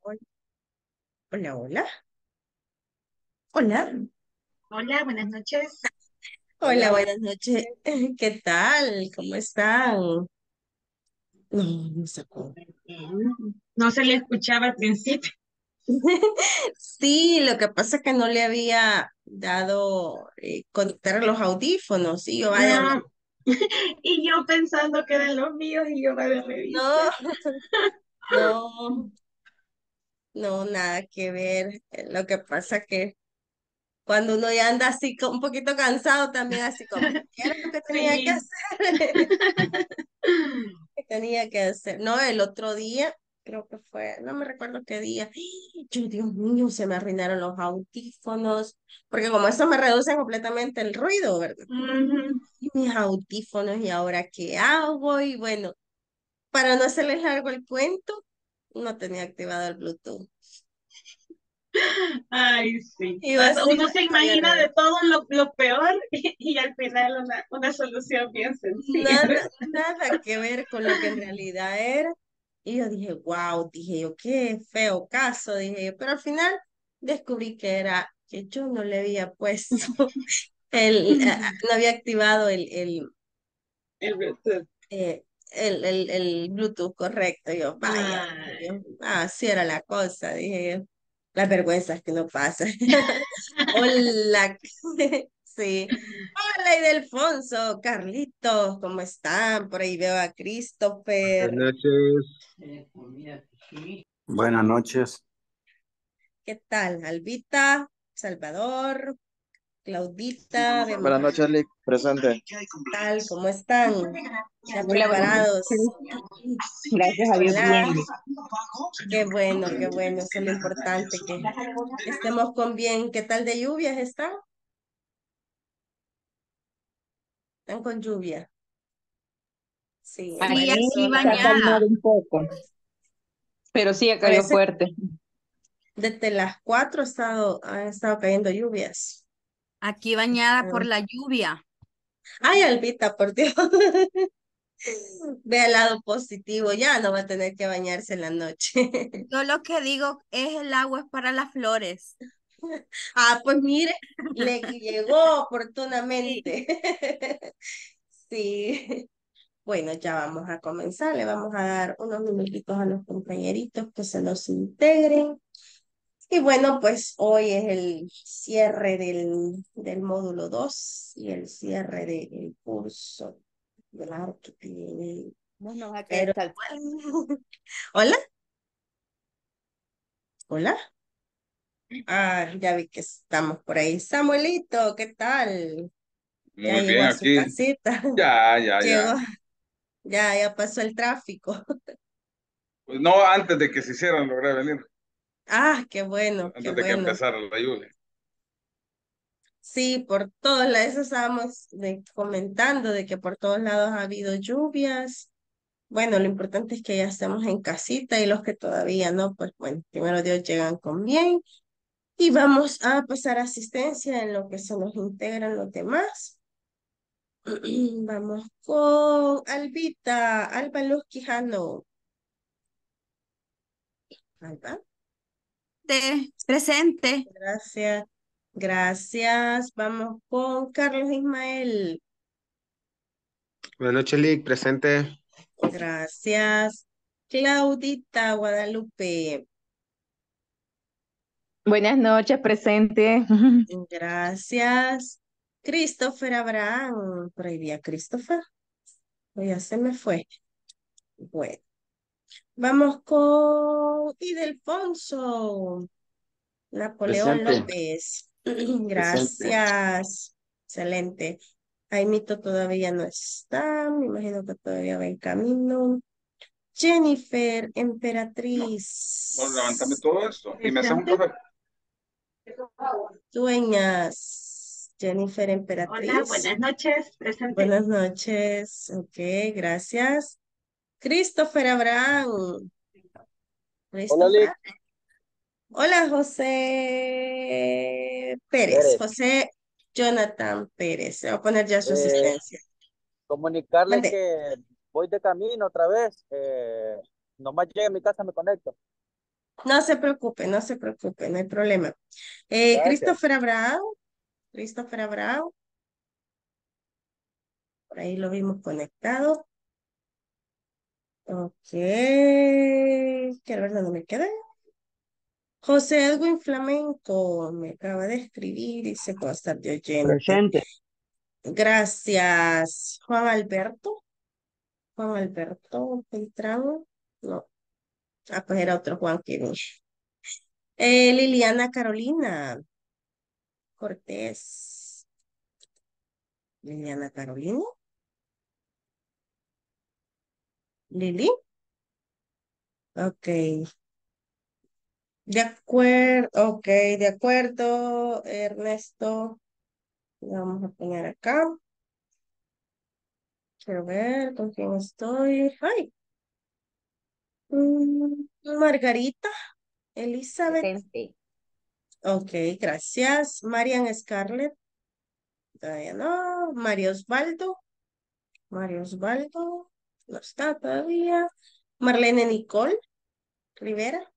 Hola, hola, hola, hola, Hola, buenas noches. hola, buenas noches. ¿Qué tal? ¿Cómo están? No, no se acuerda. No se le escuchaba al principio. Sí, lo que pasa es que no le había dado conectar los audífonos y yo vaya, No, y yo pensando que eran los míos y yo me no, revisé. no, no, nada que ver. Lo que pasa que cuando uno ya anda así un poquito cansado también así como, ¿qué era lo que tenía que Sí. hacer? Que tenía que hacer. No, el otro día, creo que fue, no me recuerdo qué día. Yo, Dios mío, se me arruinaron los audífonos, porque como eso me reduce completamente el ruido, ¿verdad? Ujú. Y mis audífonos, ¿y ahora qué hago? Y bueno, para no hacerles largo el cuento, no tenía activado el Bluetooth. Ay, sí. Y O sea, así uno me se tocó imagina de todo lo peor y al final una solución bien sencilla. nada, nada que ver con lo que en realidad era. Y yo dije, wow, dije yo, qué feo caso, dije yo, pero al final descubrí que era que yo no le había puesto no había activado El Bluetooth. el Bluetooth correcto. Yo, vaya, dije Ay. yo, así era la cosa, dije yo, las vergüenzas que no pasan. Hola, sí. Hola, Ildefonso, Carlitos, ¿cómo están? Por ahí veo a Buenas Christopher. noches. Buenas noches. ¿Qué tal? Albita, Salvador, Claudita, vemos Buenas a noches, Lick. Presente. tal, ¿cómo están? ¿Ya Hola, buenas preparados? noches. Gracias a Dios, Hola, bien. qué bueno, eso es lo importante, que estemos con bien. ¿Qué tal de lluvias están? ¿Están con lluvia? Sí, en Aquí varias se ha calmado zonas. un poco, pero sí ha caído Parece fuerte. desde las 4 han estado cayendo lluvias. Aquí bañada por la lluvia. Ay, Albita, por Dios. Ve al lado positivo, ya no va a tener que bañarse en la noche. Yo lo que digo es el agua es para las flores. Ah, pues mire, le llegó Sí. oportunamente. Sí. Bueno, ya vamos a comenzar. Le vamos a dar unos minutitos a los compañeritos que se nos integren. Y bueno, pues hoy es el cierre del módulo 2 y el cierre del curso del arte. Bueno, a qué Pero tal. bueno. Hola, hola. Ah, ya vi que estamos por ahí. Samuelito, ¿qué tal? Ya Muy llegó bien, a su aquí. casita. Ya. Llegó, ya pasó el tráfico. Pues no, antes de que se hicieran logré venir, Ah, qué bueno, qué antes de que bueno. empezara la lluvia. Sí, por todos lados, eso estábamos comentando de que por todos lados ha habido lluvias. Bueno, lo importante es que ya estemos en casita y los que todavía no, pues bueno, primero Dios llegan con bien. Y vamos a pasar asistencia en lo que se nos integran los demás. Vamos con Albita, Alba Luz Quijano. Alba, Presente. gracias. Gracias. Vamos con Carlos Ismael. Buenas noches, Lick. Presente. Gracias. Claudita Guadalupe. Buenas noches, presente. Gracias. Christopher Abraham. Por ahí vi a Christopher. O ya se me fue. Bueno, vamos con Idelfonso. Napoleón Presente. López. Presente. Gracias. Excelente. Jaimito todavía no está. Me imagino que todavía va en camino. Jennifer Bueno, levántame Emperatriz. todo esto y me haces un Presente. café. Dueñas. Jennifer Hola, Emperatriz. buenas noches. Presente. Buenas noches. Ok, gracias. Christopher Abraham. Hola, Lick. Christopher. Hola, José Pérez. Pérez. José Jonathan Pérez. Se va a poner ya su Eh, asistencia. comunicarle Mande. que voy de camino otra vez. Nomás llegue a mi casa, me conecto. No se preocupe, no se preocupe, no hay problema. Gracias. Christopher Abrao, por ahí lo vimos conectado. Ok, quiero ver dónde me quedé. José Edwin Flamenco me acaba de escribir y se puede estar de oyente. Presente. Gracias. Juan Alberto Beltrán. No, pues era otro Juan que vi. Liliana Carolina Cortés. Liliana Carolina. Lili. Ok. De acuerdo, ok, de acuerdo, Ernesto. Vamos a poner acá. Quiero ver con quién estoy. Ay. Margarita, Elizabeth. Presente. Ok, gracias. Marian Scarlett. Todavía no. Mario Osvaldo. Mario Osvaldo. No está todavía. Marlene Nicole Rivera.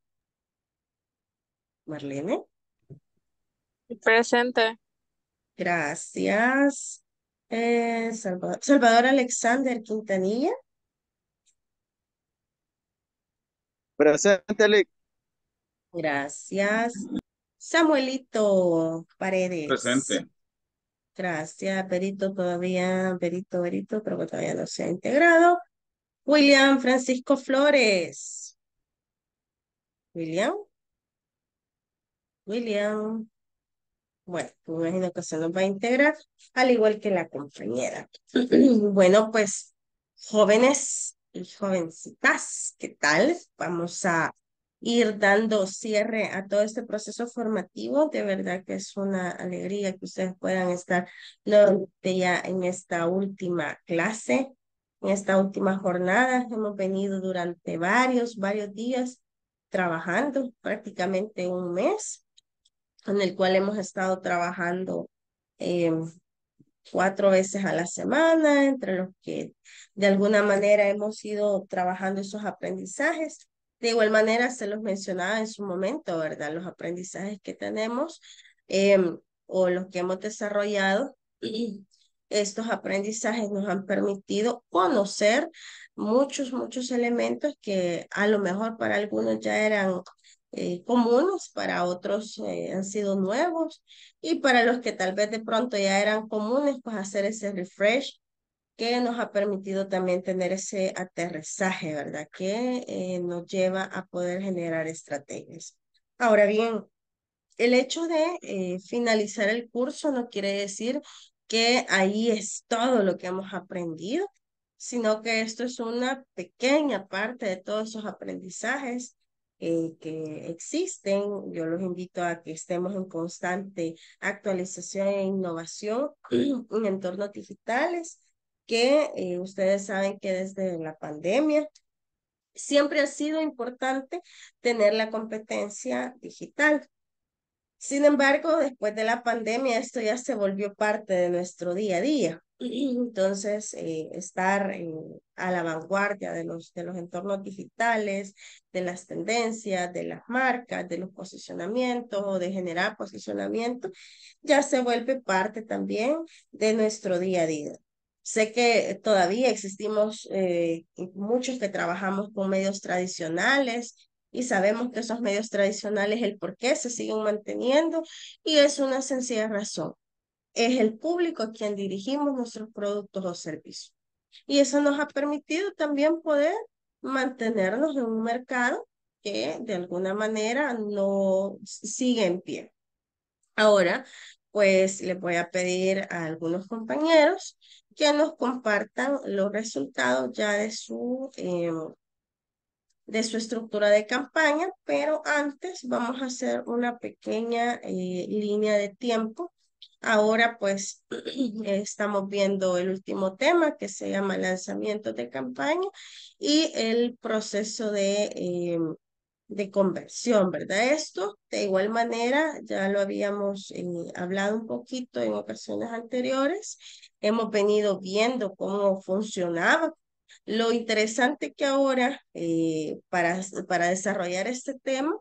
Marlene. Presente. Gracias. Salvador Alexander Quintanilla. Presente, Lick. Gracias. Samuelito Paredes. Presente. Gracias. Berito, creo que todavía no se ha integrado. William Francisco Flores. William. Bueno, me imagino que se nos va a integrar, al igual que la compañera. Bueno, pues, jóvenes y jovencitas, ¿qué tal? Vamos a ir dando cierre a todo este proceso formativo. De verdad que es una alegría que ustedes puedan estar nuevamente ya en esta última clase, en esta última jornada. Hemos venido durante varios días trabajando, prácticamente un mes en el cual hemos estado trabajando 4 veces a la semana, entre los que de alguna manera hemos ido trabajando esos aprendizajes. De igual manera, se los mencionaba en su momento, ¿verdad? Los aprendizajes que tenemos o los que hemos desarrollado. Y estos aprendizajes nos han permitido conocer muchos elementos que a lo mejor para algunos ya eran comunes, para otros han sido nuevos y para los que tal vez de pronto ya eran comunes, pues hacer ese refresh que nos ha permitido también tener ese aterrizaje, ¿verdad? Que nos lleva a poder generar estrategias. Ahora bien, el hecho de finalizar el curso no quiere decir que ahí es todo lo que hemos aprendido, sino que esto es una pequeña parte de todos esos aprendizajes que existen. Yo los invito a que estemos en constante actualización e innovación en entornos digitales, que ustedes saben que desde la pandemia siempre ha sido importante tener la competencia digital. Sin embargo, después de la pandemia, esto ya se volvió parte de nuestro día a día. Entonces, estar a la vanguardia de los entornos digitales, de las tendencias, de las marcas, de los posicionamientos o de generar posicionamiento, ya se vuelve parte también de nuestro día a día. Sé que todavía existimos muchos que trabajamos con medios tradicionales y sabemos que esos medios tradicionales, el por qué se siguen manteniendo y es una sencilla razón. Es el público a quien dirigimos nuestros productos o servicios. Y eso nos ha permitido también poder mantenernos en un mercado que de alguna manera no sigue en pie. Ahora, pues les voy a pedir a algunos compañeros que nos compartan los resultados ya de su estructura de campaña, pero antes vamos a hacer una pequeña línea de tiempo. Ahora pues estamos viendo el último tema que se llama lanzamiento de campaña y el proceso de conversión, ¿verdad? Esto, de igual manera, ya lo habíamos hablado un poquito en ocasiones anteriores. Hemos venido viendo cómo funcionaba. Lo interesante que ahora, para desarrollar este tema,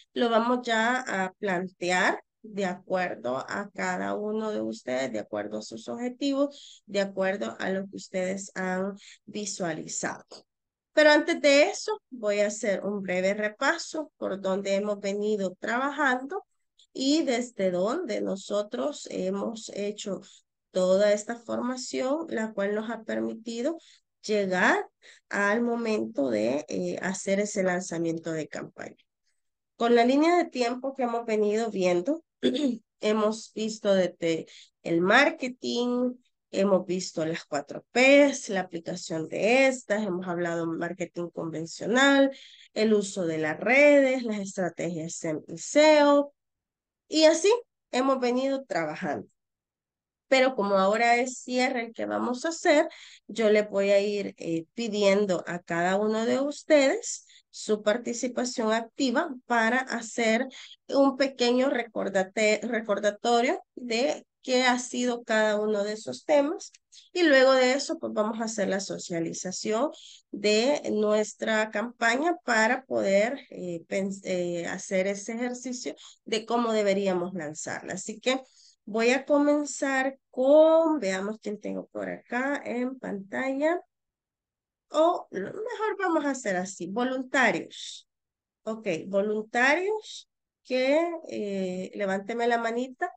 lo vamos ya a plantear de acuerdo a cada uno de ustedes, de acuerdo a sus objetivos, de acuerdo a lo que ustedes han visualizado. Pero antes de eso, voy a hacer un breve repaso por donde hemos venido trabajando y desde donde nosotros hemos hecho toda esta formación, la cual nos ha permitido llegar al momento de hacer ese lanzamiento de campaña. Con la línea de tiempo que hemos venido viendo, hemos visto desde el marketing, hemos visto las 4Ps, la aplicación de estas, hemos hablado de marketing convencional, el uso de las redes, las estrategias SEM y SEO, y así hemos venido trabajando. Pero como ahora es cierre el que vamos a hacer, yo le voy a ir pidiendo a cada uno de ustedes su participación activa para hacer un pequeño recordatorio de qué ha sido cada uno de esos temas. Y luego de eso, pues vamos a hacer la socialización de nuestra campaña para poder hacer ese ejercicio de cómo deberíamos lanzarla. Así que voy a comenzar con, veamos quién tengo por acá en pantalla. O mejor vamos a hacer así, voluntarios. Ok, voluntarios que levánteme la manita.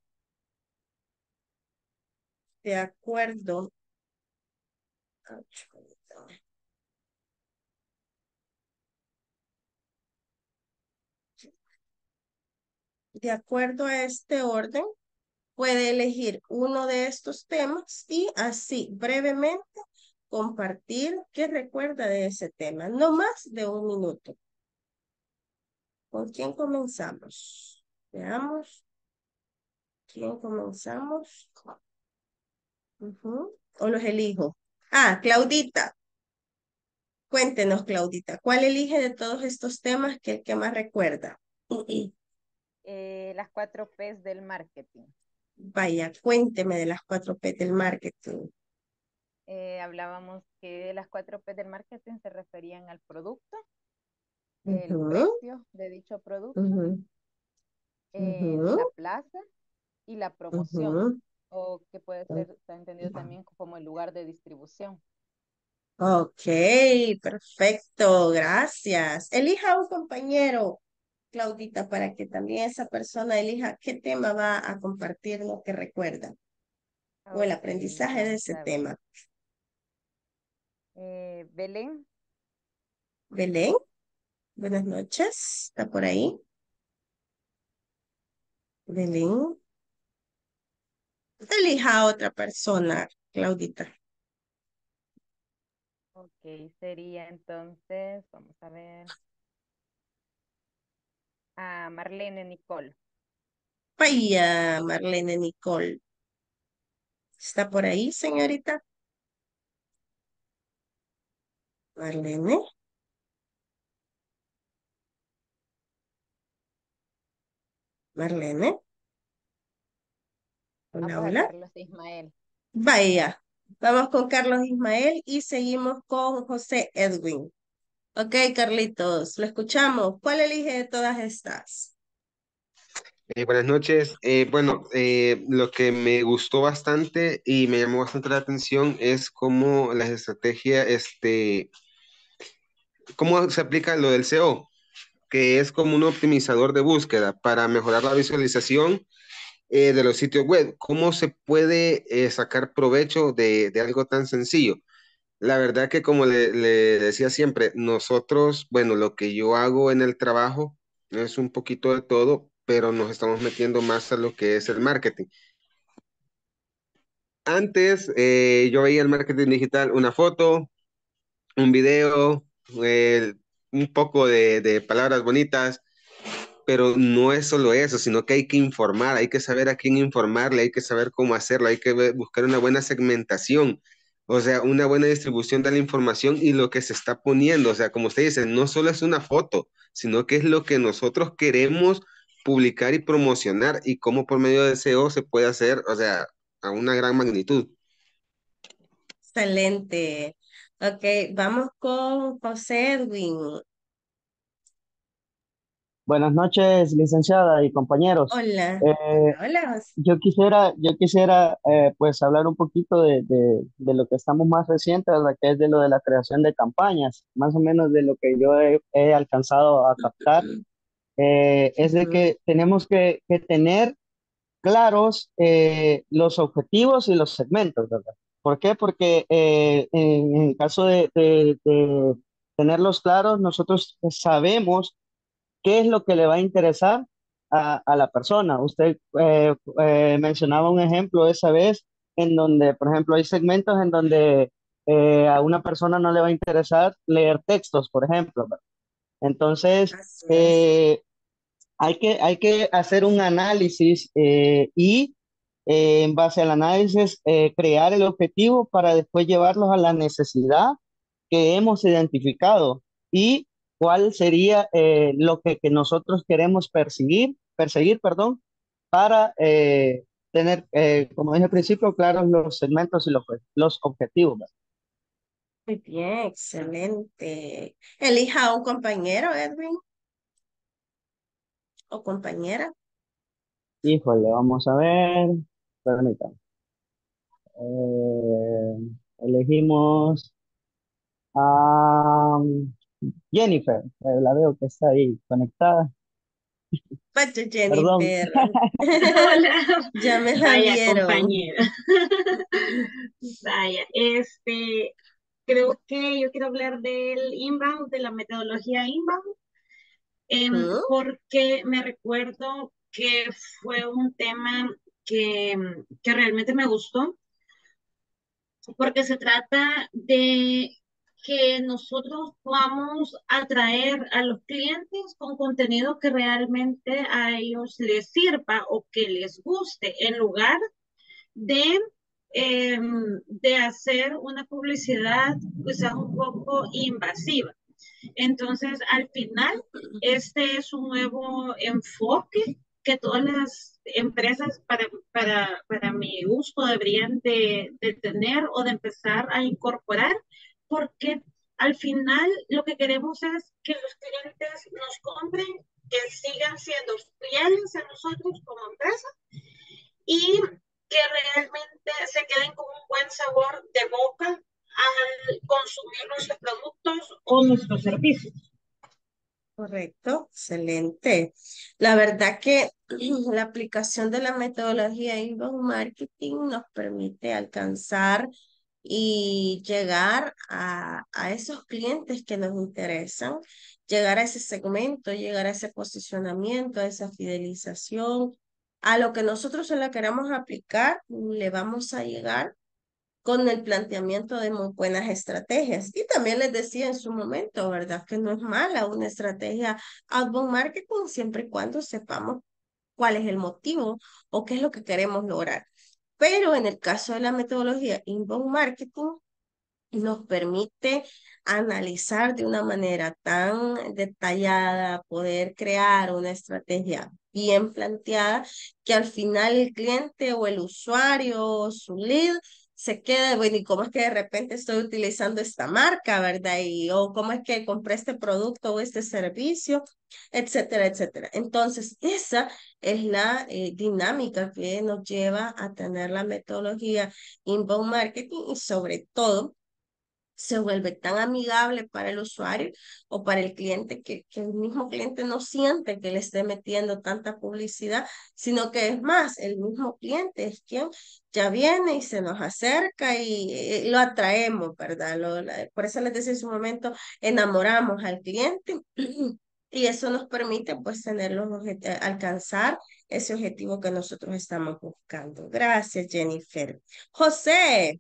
De acuerdo. Ach, permítame. De acuerdo a este orden, puede elegir uno de estos temas y así brevemente compartir qué recuerda de ese tema. No más de 1 minuto. ¿Con quién comenzamos? Veamos. ¿Quién comenzamos? ¿O los elijo? Ah, Claudita. Cuéntenos, Claudita, ¿cuál elige de todos estos temas que más recuerda? Las 4Ps del marketing. Vaya, cuénteme de las 4P del marketing. Hablábamos que las 4P del marketing se referían al producto, el precio de dicho producto, la plaza y la promoción, o que puede ser está entendido también como el lugar de distribución. Ok, perfecto, gracias. Elija un compañero, Claudita, para que también esa persona elija qué tema va a compartir lo que recuerda o el aprendizaje de ese tema. Belén. Belén, buenas noches, ¿está por ahí? Belén. Elija a otra persona, Claudita. Ok, sería entonces, vamos a ver, a Marlene Nicole. Vaya, Marlene Nicole. ¿Está por ahí, señorita? Marlene. Marlene. Hola, Vamos a hola. Carlos Ismael. Vaya, vamos con Carlos Ismael y seguimos con José Edwin. Ok, Carlitos, lo escuchamos. ¿Cuál elige de todas estas? Buenas noches. Bueno, lo que me gustó bastante y me llamó bastante la atención es cómo las estrategias, cómo se aplica lo del SEO, que es como un optimizador de búsqueda para mejorar la visualización de los sitios web. ¿Cómo se puede sacar provecho de algo tan sencillo? La verdad que como le decía siempre, nosotros, bueno, lo que yo hago en el trabajo es un poquito de todo, pero nos estamos metiendo más a lo que es el marketing. Antes yo veía el marketing digital, una foto, un video, eh, un poco de palabras bonitas, pero no es solo eso, sino que hay que informar, hay que saber a quién informarle, hay que saber cómo hacerlo, hay que buscar una buena segmentación, o sea, una buena distribución de la información y lo que se está poniendo, o sea, como usted dice, no solo es una foto, sino que es lo que nosotros queremos publicar y promocionar y cómo por medio de SEO se puede hacer, o sea, a una gran magnitud. Excelente. Ok, vamos con José Edwin. Buenas noches, licenciada y compañeros. Hola, Eh, hola, hola. yo quisiera pues hablar un poquito de lo que estamos más recientes, ¿verdad? Que es de lo de la creación de campañas, más o menos de lo que yo he alcanzado a captar. Es de Ujú. que tenemos que tener claros los objetivos y los segmentos, ¿verdad? ¿Por qué? Porque en el caso de tenerlos claros, nosotros sabemos qué es lo que le va a interesar a la persona. Usted mencionaba un ejemplo esa vez en donde, por ejemplo, hay segmentos en donde a una persona no le va a interesar leer textos, por ejemplo, ¿verdad? Entonces, Así es. eh, hay que hacer un análisis y en base al análisis crear el objetivo para después llevarlos a la necesidad que hemos identificado y cuál sería lo que nosotros queremos perseguir, perdón, para tener, como dije al principio, claros los segmentos y los objetivos, ¿verdad? Muy bien, excelente. Elija a un compañero, Edwin, o compañera. Híjole, vamos a ver. Permítame. Eh, elegimos a Jennifer. La veo que está ahí conectada. Pacho Perdón. Jennifer. Hola, Ya me la vaya dieron. compañera. Vaya, creo que yo quiero hablar del inbound, de la metodología inbound, Ujú. porque me recuerdo que fue un tema que realmente me gustó, porque se trata de que nosotros vamos a atraer a los clientes con contenido que realmente a ellos les sirva o que les guste, en lugar de, de hacer una publicidad quizás un poco invasiva. Entonces, al final, este es un nuevo enfoque que todas las empresas, para mi gusto, deberían de tener o de empezar a incorporar, porque al final lo que queremos es que los clientes nos compren, que sigan siendo fieles a nosotros como empresa y que realmente se queden con un buen sabor de boca al consumir nuestros productos o nuestros servicios. Correcto, excelente. La verdad que la aplicación de la metodología inbound marketing nos permite alcanzar y llegar a esos clientes que nos interesan, llegar a ese segmento, llegar a ese posicionamiento, a esa fidelización, a lo que nosotros se la queramos aplicar, le vamos a llegar con el planteamiento de muy buenas estrategias. Y también les decía en su momento, ¿verdad? Que no es mala una estrategia outbound marketing siempre y cuando sepamos cuál es el motivo o qué es lo que queremos lograr. Pero en el caso de la metodología inbound marketing, nos permite analizar de una manera tan detallada, poder crear una estrategia bien planteada, que al final el cliente o el usuario, su lead, se quede, bueno, ¿y cómo es que de repente estoy utilizando esta marca, verdad? Y, o cómo es que compré este producto o este servicio, etcétera, etcétera. Entonces, esa es la dinámica que nos lleva a tener la metodología inbound marketing y sobre todo se vuelve tan amigable para el usuario o para el cliente que el mismo cliente no siente que le esté metiendo tanta publicidad, sino que es más, el mismo cliente es quien ya viene y se nos acerca y lo atraemos, ¿verdad? Por eso les decía en su momento, enamoramos al cliente. Y eso nos permite pues tener alcanzar ese objetivo que nosotros estamos buscando. Gracias, Jennifer. José,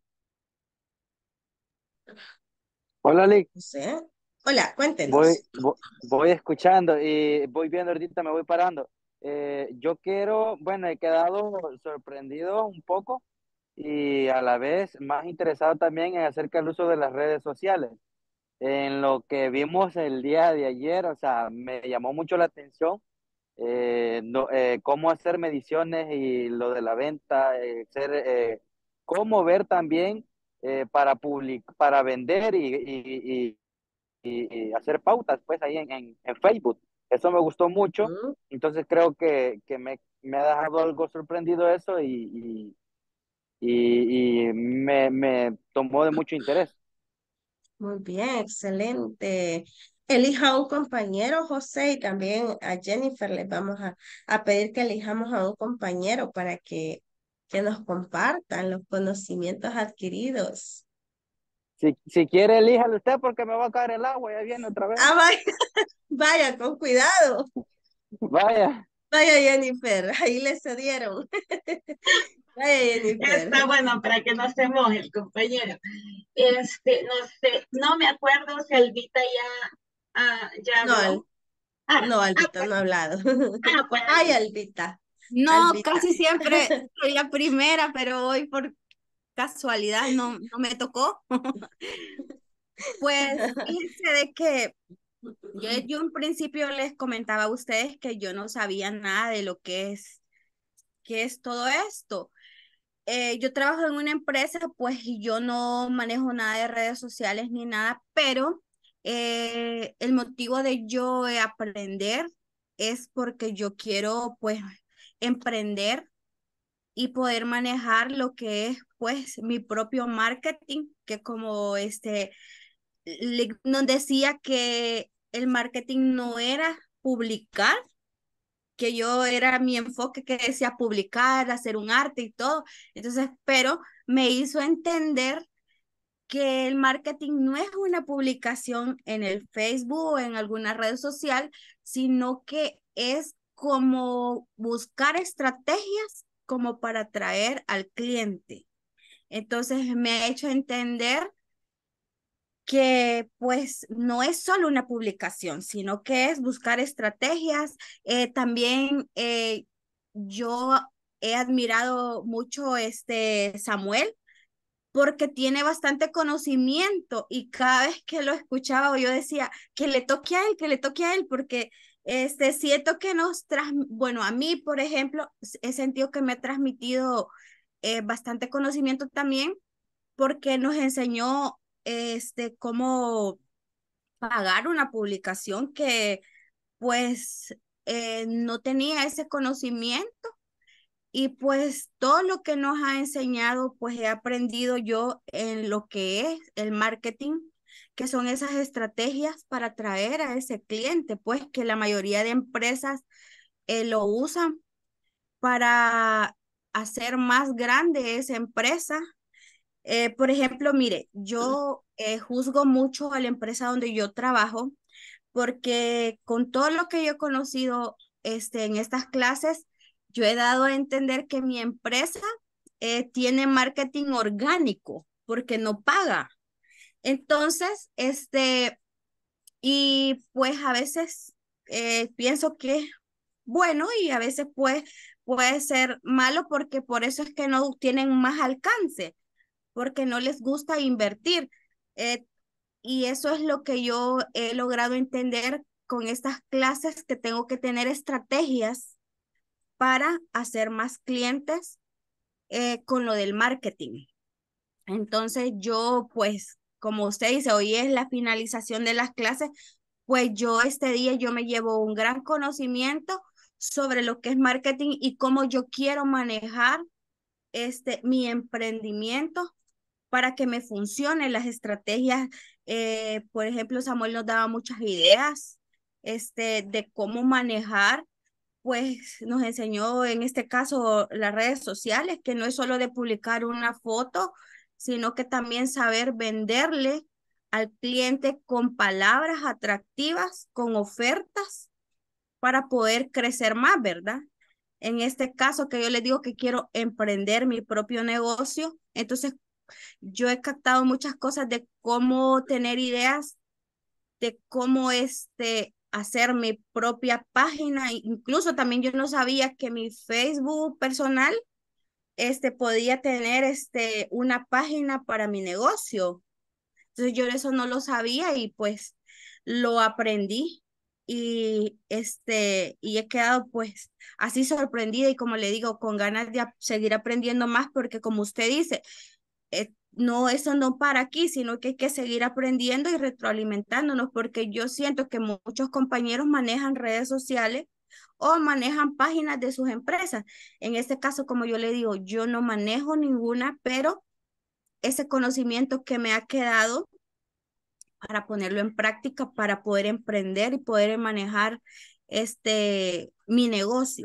Hola, Lick. José. Hola, Voy, cuéntenos. voy escuchando y voy viendo ahorita, me voy parando. Yo quiero, bueno, he quedado sorprendido un poco y a la vez más interesado también en acerca del uso de las redes sociales. En lo que vimos el día de ayer, o sea, me llamó mucho la atención cómo hacer mediciones y lo de la venta, cómo ver también para vender y hacer pautas pues ahí en Facebook. Eso me gustó mucho, Ujú. entonces creo que me ha dejado algo sorprendido eso y me tomó de mucho interés. Muy bien, excelente. Elija a un compañero, José, y también a Jennifer les vamos a pedir que elijamos a un compañero para que nos compartan los conocimientos adquiridos. Si quiere, elíjalo usted porque me va a caer el agua, ya viene otra vez. Ah, vaya, vaya, con cuidado. Vaya. Vaya, Jennifer, ahí le cedieron. Vaya, Está Jennifer. bueno para que no se moje el compañero. No sé, no me acuerdo si Albita ya No, habló. Ah, no, ah, Albita, pues, no ha hablado. pues Ay, Albita. Albita, No, Albita. casi siempre soy la primera, pero hoy por casualidad no me tocó. Pues fíjense de que yo en principio les comentaba a ustedes que yo no sabía nada de lo que es todo esto. Yo trabajo en una empresa, pues y yo no manejo nada de redes sociales ni nada, pero el motivo de yo aprender es porque yo quiero pues emprender y poder manejar lo que es pues mi propio marketing, que como nos decía que el marketing no era publicar, que yo era mi enfoque que decía publicar, hacer un arte y todo. Entonces, pero me hizo entender que el marketing no es una publicación en el Facebook o en alguna red social, sino que es como buscar estrategias como para atraer al cliente. Entonces me ha hecho entender que pues no es solo una publicación, sino que es buscar estrategias. También yo he admirado mucho Samuel porque tiene bastante conocimiento y cada vez que lo escuchaba yo decía que le toque a él, que le toque a él, porque siento que bueno, a mí, por ejemplo, he sentido que me ha transmitido bastante conocimiento también porque nos enseñó cómo pagar una publicación que pues no tenía ese conocimiento y pues todo lo que nos ha enseñado pues he aprendido yo en lo que es el marketing, que son esas estrategias para atraer a ese cliente, pues que la mayoría de empresas lo usan para hacer más grande esa empresa. Por ejemplo, mire, yo juzgo mucho a la empresa donde yo trabajo porque con todo lo que yo he conocido en estas clases, yo he dado a entender que mi empresa tiene marketing orgánico porque no paga. Entonces, y pues a veces pienso que es bueno y a veces puede ser malo porque por eso es que no tienen más alcance porque no les gusta invertir. Eh, y eso es lo que yo he logrado entender con estas clases, que tengo que tener estrategias para hacer más clientes con lo del marketing. Entonces yo, pues, como usted dice, hoy es la finalización de las clases, pues yo este día yo me llevo un gran conocimiento sobre lo que es marketing y cómo yo quiero manejar mi emprendimiento para que me funcionen las estrategias. Por ejemplo, Samuel nos daba muchas ideas de cómo manejar, pues nos enseñó en este caso las redes sociales, que no es solo de publicar una foto, sino que también saber venderle al cliente con palabras atractivas, con ofertas para poder crecer más, ¿verdad? En este caso que yo les digo que quiero emprender mi propio negocio, entonces yo he captado muchas cosas de cómo tener ideas, de cómo hacer mi propia página. Incluso también yo no sabía que mi Facebook personal podía tener una página para mi negocio. Entonces yo eso no lo sabía y pues lo aprendí y y he quedado pues así sorprendida y como le digo con ganas de seguir aprendiendo más porque como usted dice, no, eso no para aquí, sino que hay que seguir aprendiendo y retroalimentándonos, porque yo siento que muchos compañeros manejan redes sociales o manejan páginas de sus empresas. En este caso, como yo le digo, yo no manejo ninguna, pero ese conocimiento que me ha quedado para ponerlo en práctica, para poder emprender y poder manejar mi negocio.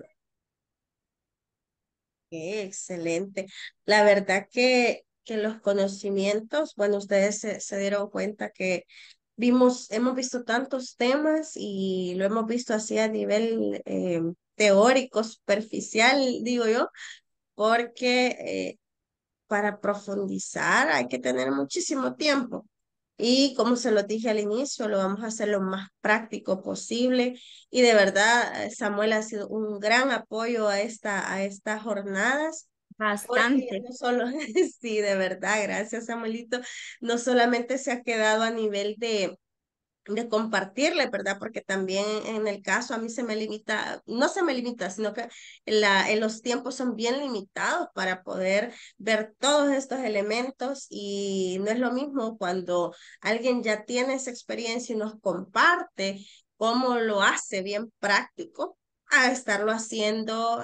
Excelente. La verdad que los conocimientos, bueno, ustedes se dieron cuenta que hemos visto tantos temas y lo hemos visto así a nivel teórico, superficial, digo yo, porque para profundizar hay que tener muchísimo tiempo. Y como se lo dije al inicio, lo vamos a hacer lo más práctico posible. Y de verdad, Samuel ha sido un gran apoyo a estas jornadas. Porque Bastante. no solo, sí, de verdad, gracias Samuelito, no solamente se ha quedado a nivel de compartirle, ¿verdad? Porque también en el caso a mí se me limita, no se me limita, sino que en los tiempos son bien limitados para poder ver todos estos elementos y no es lo mismo cuando alguien ya tiene esa experiencia y nos comparte cómo lo hace bien práctico a estarlo haciendo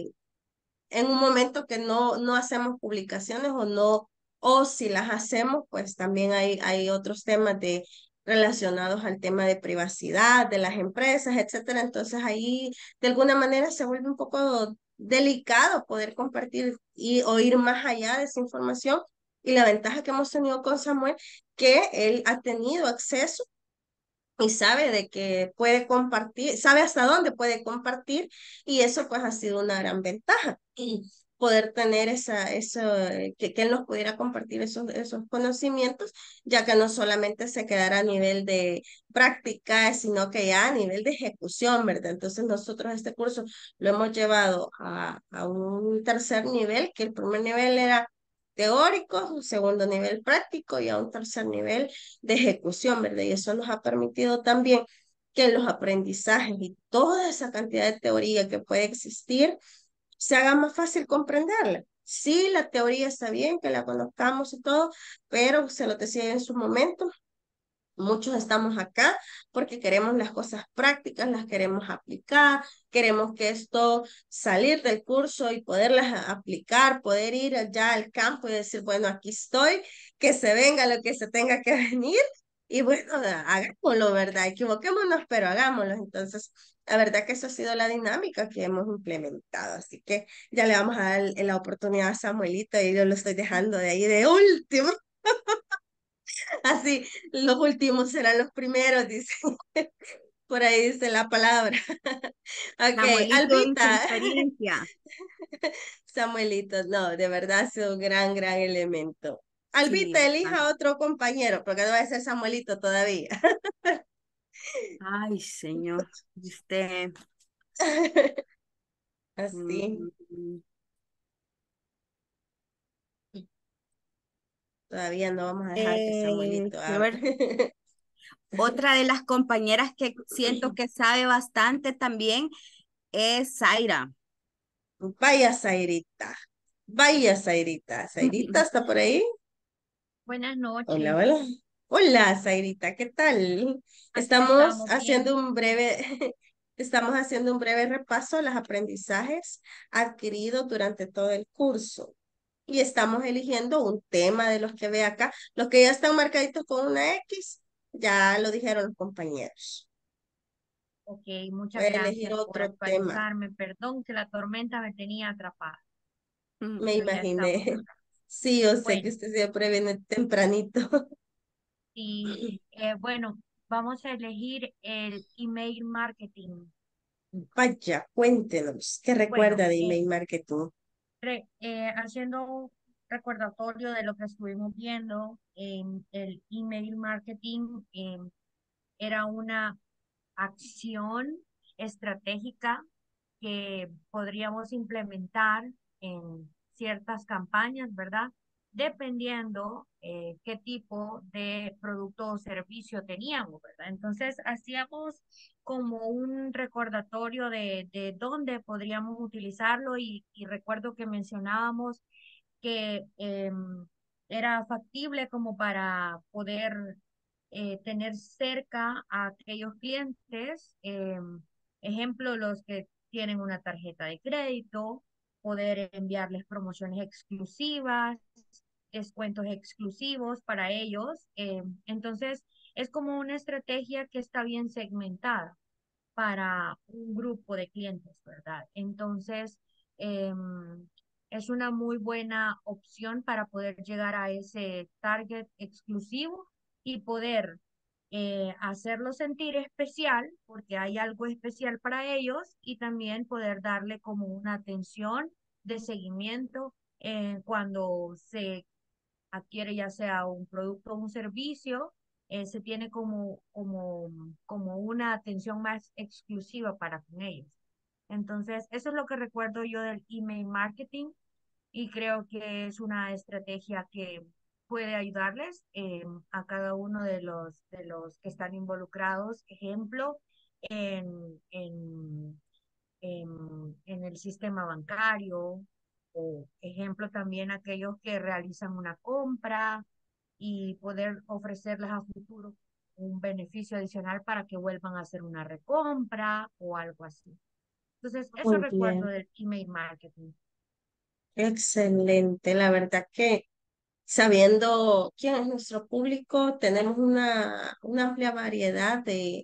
en un momento que no hacemos publicaciones o no, o si las hacemos, pues también hay otros temas relacionados al tema de privacidad de las empresas, etcétera. Entonces ahí de alguna manera se vuelve un poco delicado poder compartir o ir más allá de esa información. Y la ventaja que hemos tenido con Samuel, que él ha tenido acceso y sabe de que puede compartir, sabe hasta dónde puede compartir y eso pues ha sido una gran ventaja. Y poder tener que él nos pudiera compartir esos conocimientos, ya que no solamente se quedara a nivel de práctica, sino que ya a nivel de ejecución, ¿verdad? Entonces nosotros este curso lo hemos llevado a un tercer nivel, que el primer nivel era teórico, un segundo nivel práctico y a un tercer nivel de ejecución, ¿verdad? Y eso nos ha permitido también que los aprendizajes y toda esa cantidad de teoría que puede existir se haga más fácil comprenderla. Sí, la teoría está bien, que la conozcamos y todo, pero se lo decía en su momento, muchos estamos acá porque queremos las cosas prácticas, las queremos aplicar, queremos que esto salir del curso y poderlas aplicar, poder ir allá al campo y decir, bueno, aquí estoy, que se venga lo que se tenga que venir y bueno, hagámoslo, ¿verdad? Equivoquémonos, pero hagámoslo. Entonces, la verdad que eso ha sido la dinámica que hemos implementado, así que ya le vamos a dar la oportunidad a Samuelito y yo lo estoy dejando de ahí de último. Así, los últimos serán los primeros, dice. Por ahí dice la palabra. Ok, Samuelito en su Albita. experiencia. Samuelito, no, de verdad ha sido un gran, gran elemento. Sí, Albita, elija bastante. otro compañero, porque no va a ser Samuelito todavía. Ay, señor. Usted. Así, mm, todavía no vamos a dejar que Samuelito quiero hable. ver. Otra de las compañeras que siento que sabe bastante también es Zaira. Vaya, Zairita. Vaya, Zairita. ¿Zairita está por ahí? Buenas Hola, noches. hola. Hola, Zairita, ¿qué tal? Aquí estamos bien. Estamos haciendo un breve repaso de los aprendizajes adquiridos durante todo el curso. Y estamos eligiendo un tema de los que ve acá. Los que ya están marcaditos con una X, ya lo dijeron los compañeros. Ok, muchas Puede elegir gracias por otro tema. actualizarme. Perdón que la tormenta me tenía atrapada, Me pero ya estamos imaginé. acá. Sí, yo sé que Bueno, usted siempre viene tempranito. y bueno, vamos a elegir el email marketing. Vaya, cuéntenos, ¿qué Bueno, recuerda de email marketing? haciendo un recordatorio de lo que estuvimos viendo, el email marketing era una acción estratégica que podríamos implementar en ciertas campañas, ¿verdad? Dependiendo qué tipo de producto o servicio teníamos, ¿verdad? Entonces, hacíamos como un recordatorio de dónde podríamos utilizarlo y recuerdo que mencionábamos que era factible como para poder tener cerca a aquellos clientes, ejemplo, los que tienen una tarjeta de crédito, poder enviarles promociones exclusivas, descuentos exclusivos para ellos. Entonces, es como una estrategia que está bien segmentada para un grupo de clientes, ¿verdad? Entonces, es una muy buena opción para poder llegar a ese target exclusivo y poder hacerlo sentir especial, porque hay algo especial para ellos, y también poder darle como una atención de seguimiento cuando se adquiere ya sea un producto o un servicio, se tiene como una atención más exclusiva para con ellos. Entonces, eso es lo que recuerdo yo del email marketing y creo que es una estrategia que puede ayudarles a cada uno de los que están involucrados. Ejemplo, en, en, en el sistema bancario o ejemplo también aquellos que realizan una compra y poder ofrecerles a futuro un beneficio adicional para que vuelvan a hacer una recompra o algo así. Entonces, eso Muy recuerdo bien, del email marketing. excelente. La verdad que sabiendo quién es nuestro público, tenemos una amplia variedad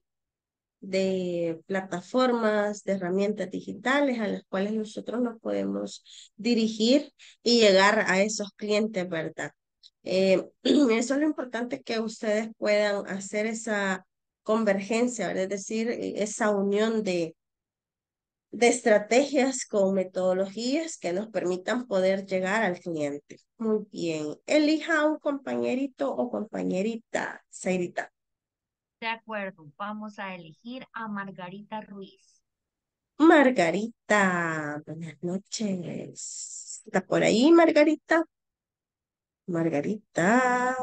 de plataformas, de herramientas digitales a las cuales nosotros nos podemos dirigir y llegar a esos clientes, ¿verdad? Eso es lo importante, que ustedes puedan hacer esa convergencia, ¿verdad? Es decir, esa unión de estrategias con metodologías que nos permitan poder llegar al cliente. Muy bien. Elija un compañerito o compañerita, Sairita. De acuerdo, vamos a elegir a Margarita Ruiz. Margarita, buenas noches. ¿Está por ahí, Margarita? Margarita,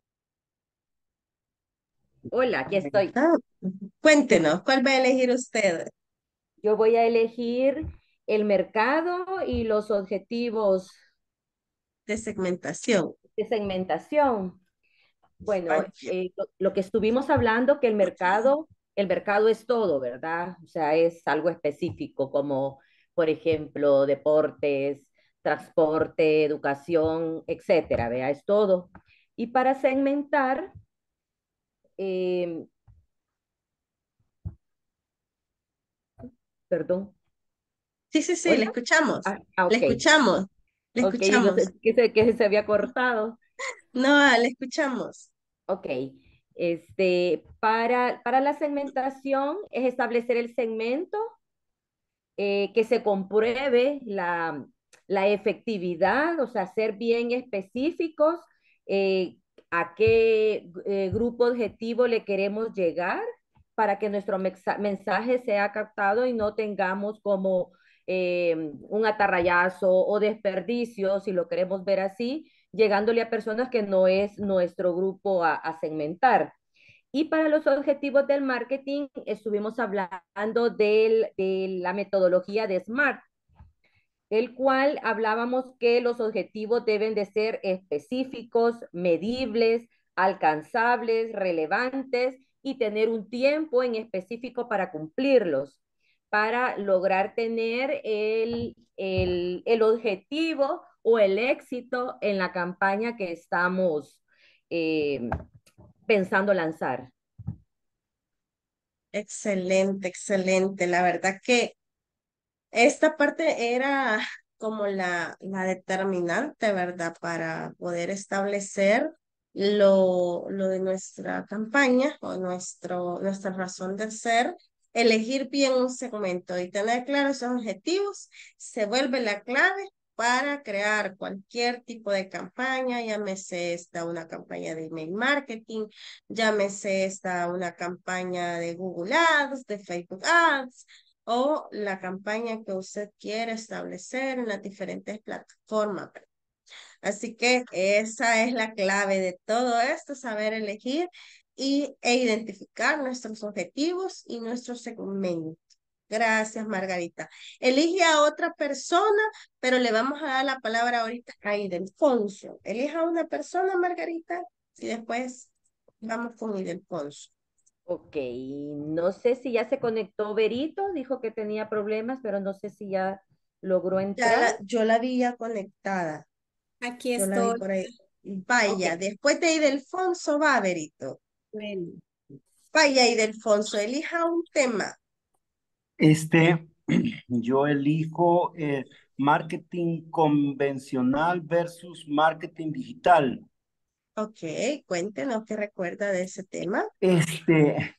Hola, aquí estoy. Margarita. Cuéntenos, ¿cuál va a elegir usted Yo voy a elegir el mercado y los objetivos de segmentación? de segmentación. Bueno, Ok. lo que estuvimos hablando, que el mercado es todo, ¿verdad? O sea, es algo específico como, por ejemplo, deportes, transporte, educación, etcétera, ¿vea? Es todo. Y para segmentar, eh, perdón, Sí, sí, sí, le hola. escuchamos. Le Ok, escuchamos. Le ok, no escuchamos. sé, que se había cortado. No, le escuchamos. Ok, para la segmentación es establecer el segmento, que se compruebe la efectividad, o sea, ser bien específicos, eh, a qué grupo objetivo le queremos llegar para que nuestro mensaje sea captado y no tengamos como un atarrayazo o desperdicio, si lo queremos ver así, llegándole a personas que no es nuestro grupo a segmentar. Y para los objetivos del marketing, estuvimos hablando de la metodología de SMART, el cual hablábamos que los objetivos deben de ser específicos, medibles, alcanzables, relevantes y tener un tiempo en específico para cumplirlos, para lograr tener el objetivo o el éxito en la campaña que estamos eh, pensando lanzar. Excelente, excelente. La verdad que esta parte era como la determinante, ¿verdad? Para poder establecer lo de nuestra campaña o nuestra razón de ser. Elegir bien un segmento y tener claros esos objetivos se vuelve la clave para crear cualquier tipo de campaña, llámese esta una campaña de email marketing, llámese esta una campaña de Google Ads, de Facebook Ads o la campaña que usted quiere establecer en las diferentes plataformas. Así que esa es la clave de todo esto, saber elegir e identificar nuestros objetivos y nuestros segmentos. Gracias, Margarita. Elige a otra persona, pero le vamos a dar la palabra ahorita a Ildefonso. Elija a una persona, Margarita, y después vamos con Ildefonso. Ok, no sé si ya se conectó Berito, dijo que tenía problemas, pero no sé si ya logró entrar. Yo la vi ya conectada. Aquí Yo la vi estoy. por ahí. Vaya, Ok. después de Ildefonso va, Berito. Bueno, Vaya, Ildefonso, elija un tema. Este, yo elijo marketing convencional versus marketing digital. Ok, cuéntenos qué recuerda de ese tema. Este,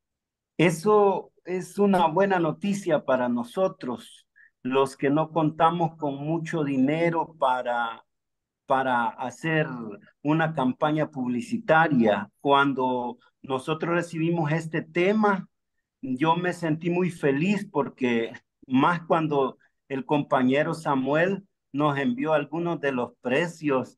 Eso es una buena noticia para nosotros, los que no contamos con mucho dinero para hacer una campaña publicitaria. Cuando nosotros recibimos este tema, yo me sentí muy feliz porque más cuando el compañero Samuel nos envió algunos de los precios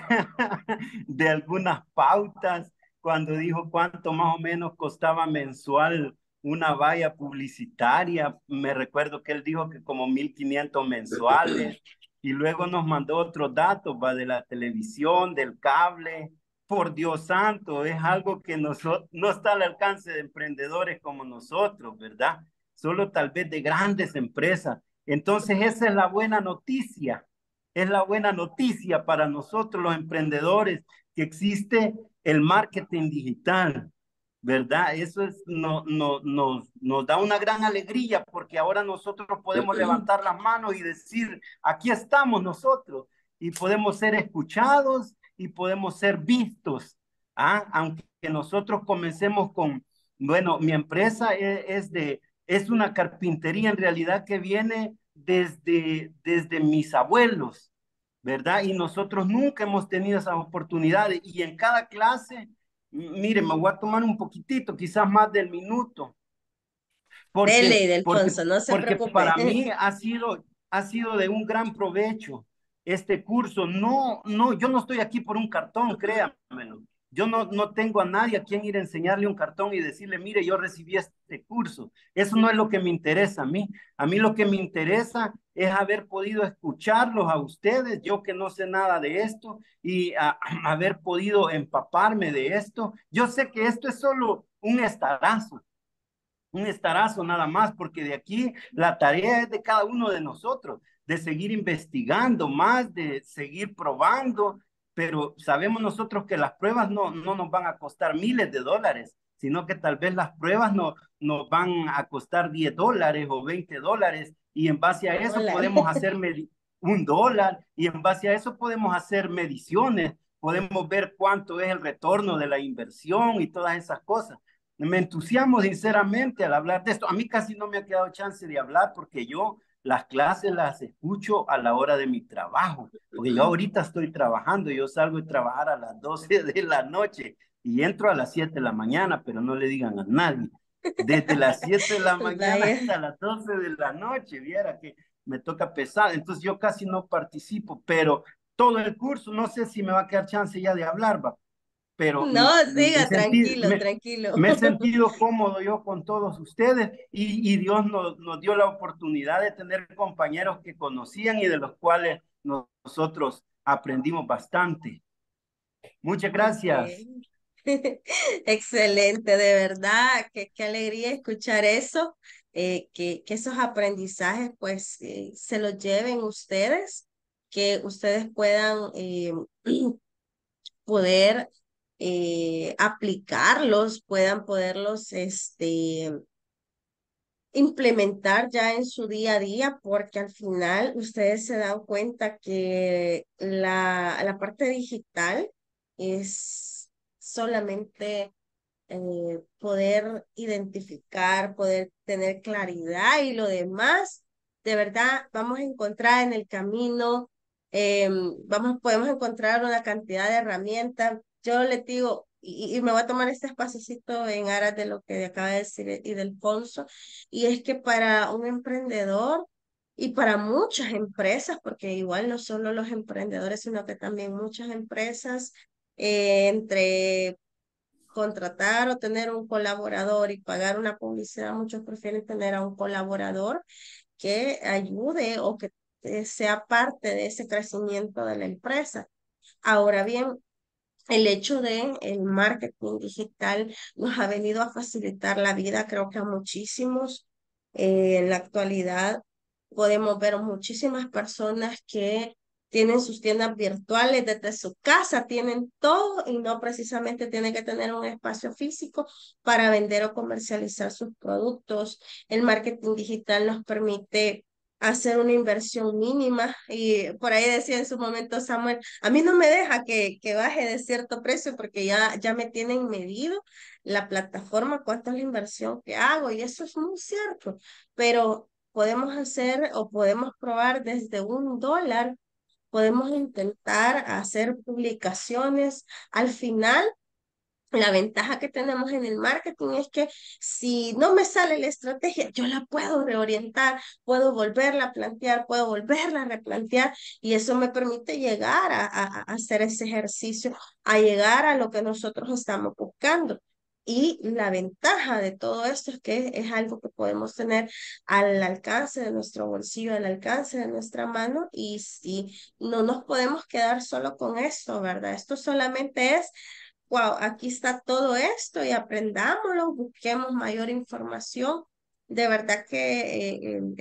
de algunas pautas, cuando dijo cuánto más o menos costaba mensual una valla publicitaria. Me recuerdo que él dijo que como 1,500 mensuales. Y luego nos mandó otros datos, va, de la televisión, del cable. Por Dios santo, es algo que no está al alcance de emprendedores como nosotros, ¿verdad? Solo tal vez de grandes empresas. Entonces, esa es la buena noticia para nosotros los emprendedores, que existe el marketing digital, ¿verdad? Eso nos da una gran alegría porque ahora nosotros podemos levantar las manos y decir, aquí estamos nosotros, y podemos ser escuchados y podemos ser vistos. Aunque nosotros comencemos con, bueno, mi empresa es una carpintería en realidad que viene desde mis abuelos, ¿verdad? Y nosotros nunca hemos tenido esas oportunidades, y en cada clase, mire, me voy a tomar un poquitito, quizás más del minuto, Dele, porque, porque, Ildefonso, no se porque preocupe. para mí ha sido de un gran provecho este curso. No, no, yo no estoy aquí por un cartón, créanmelo. Yo no tengo a nadie a quien ir a enseñarle un cartón y decirle, mire, yo recibí este curso. Eso no es lo que me interesa a mí. A mí lo que me interesa es haber podido escucharlos a ustedes, yo que no sé nada de esto, y haber podido empaparme de esto. Yo sé que esto es solo un estarazo nada más, porque de aquí la tarea es de cada uno de nosotros, de seguir investigando más, de seguir probando, pero sabemos nosotros que las pruebas no nos van a costar miles de dólares, sino que tal vez las pruebas nos van a costar $10 o $20, y en base a eso Hola. podemos hacer $1, y en base a eso podemos hacer mediciones, podemos ver cuánto es el retorno de la inversión y todas esas cosas. Me entusiasmo sinceramente al hablar de esto. A mí casi no me ha quedado chance de hablar porque yo las clases las escucho a la hora de mi trabajo, porque yo ahorita estoy trabajando, yo salgo de trabajar a las 12 de la noche y entro a las 7 de la mañana, pero no le digan a nadie. Desde las 7 de la mañana Vaya. hasta las 12 de la noche, viera que me toca pesar, entonces yo casi no participo, pero todo el curso, no sé si me va a quedar chance ya de hablar, va, pero No, siga, tranquilo, me, tranquilo. me he sentido cómodo yo con todos ustedes, y Dios nos dio la oportunidad de tener compañeros que conocían y de los cuales nosotros aprendimos bastante. Muchas gracias. Ok. Excelente, de verdad, qué alegría escuchar eso, que esos aprendizajes pues se los lleven ustedes, que ustedes puedan poder aplicarlos, puedan poderlos implementar ya en su día a día, porque al final ustedes se dan cuenta que la parte digital es solamente poder identificar, poder tener claridad, y lo demás, de verdad, vamos a encontrar en el camino, podemos encontrar una cantidad de herramientas. Yo les digo, y me voy a tomar este espacito en aras de lo que acaba de decir Ildefonso, y es que para un emprendedor y para muchas empresas, porque igual no solo los emprendedores, sino que también muchas empresas, entre contratar o tener un colaborador y pagar una publicidad, muchos prefieren tener a un colaborador que ayude o que sea parte de ese crecimiento de la empresa. Ahora bien, el hecho de el marketing digital nos ha venido a facilitar la vida, creo que a muchísimos. En la actualidad podemos ver muchísimas personas que tienen sus tiendas virtuales desde su casa, tienen todo y no precisamente tienen que tener un espacio físico para vender o comercializar sus productos. El marketing digital nos permite hacer una inversión mínima y por ahí decía en su momento Samuel, a mí no me deja que baje de cierto precio porque ya me tienen medido la plataforma cuánto es la inversión que hago y eso es muy cierto, pero podemos hacer o podemos probar desde $1, podemos intentar hacer publicaciones. Al final, la ventaja que tenemos en el marketing es que si no me sale la estrategia, yo la puedo reorientar, puedo volverla a plantear, puedo volverla a replantear y eso me permite llegar a hacer ese ejercicio, a llegar a lo que nosotros estamos buscando. Y la ventaja de todo esto es que es algo que podemos tener al alcance de nuestro bolsillo, al alcance de nuestra mano y si no nos podemos quedar solo con esto, ¿verdad? Esto solamente es wow, aquí está todo esto y aprendámoslo, busquemos mayor información. De verdad que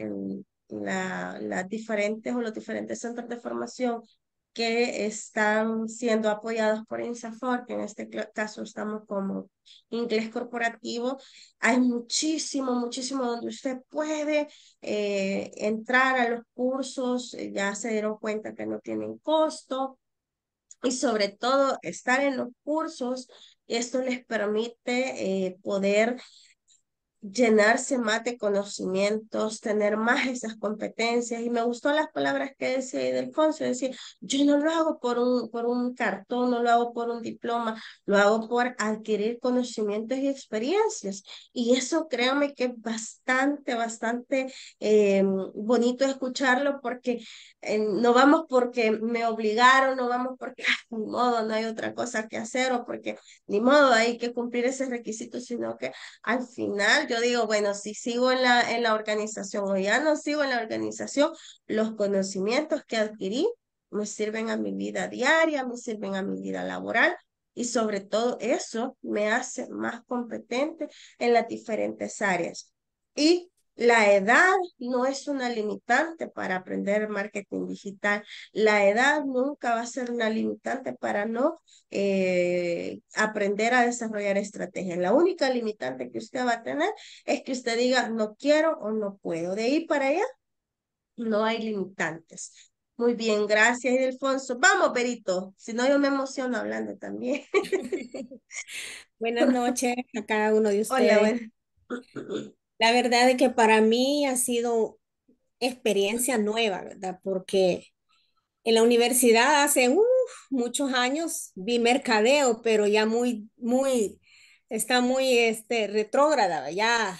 las diferentes o los diferentes centros de formación que están siendo apoyados por INSAFORP, que en este caso estamos como inglés corporativo, hay muchísimo, muchísimo donde usted puede entrar a los cursos, ya se dieron cuenta que no tienen costo y sobre todo estar en los cursos, esto les permite poder llenarse más de conocimientos, tener más esas competencias. Y me gustó las palabras que decía Ildefonso, decir, yo no lo hago por un cartón, no lo hago por un diploma, lo hago por adquirir conocimientos y experiencias. Y eso créame que es bastante, bastante bonito escucharlo porque no vamos porque me obligaron, no vamos porque ni modo, no hay otra cosa que hacer o porque ni modo hay que cumplir ese requisito, sino que al final yo digo, bueno, si sigo en la organización o ya no sigo en la organización, los conocimientos que adquirí me sirven a mi vida diaria, me sirven a mi vida laboral y sobre todo eso me hace más competente en las diferentes áreas. Y la edad no es una limitante para aprender marketing digital. La edad nunca va a ser una limitante para no aprender a desarrollar estrategias. La única limitante que usted va a tener es que usted diga no quiero o no puedo. De ahí para allá no hay limitantes. Muy bien, gracias, Ildefonso. Vamos, Perito, si no yo me emociono hablando también. Buenas noches a cada uno de Hola, ustedes. bueno. La verdad es que para mí ha sido experiencia nueva, ¿verdad? Porque en la universidad hace muchos años vi mercadeo, pero ya está muy retrógrada,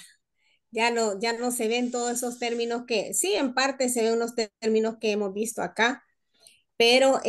ya no se ven todos esos términos que, sí, en parte se ven unos términos que hemos visto acá, pero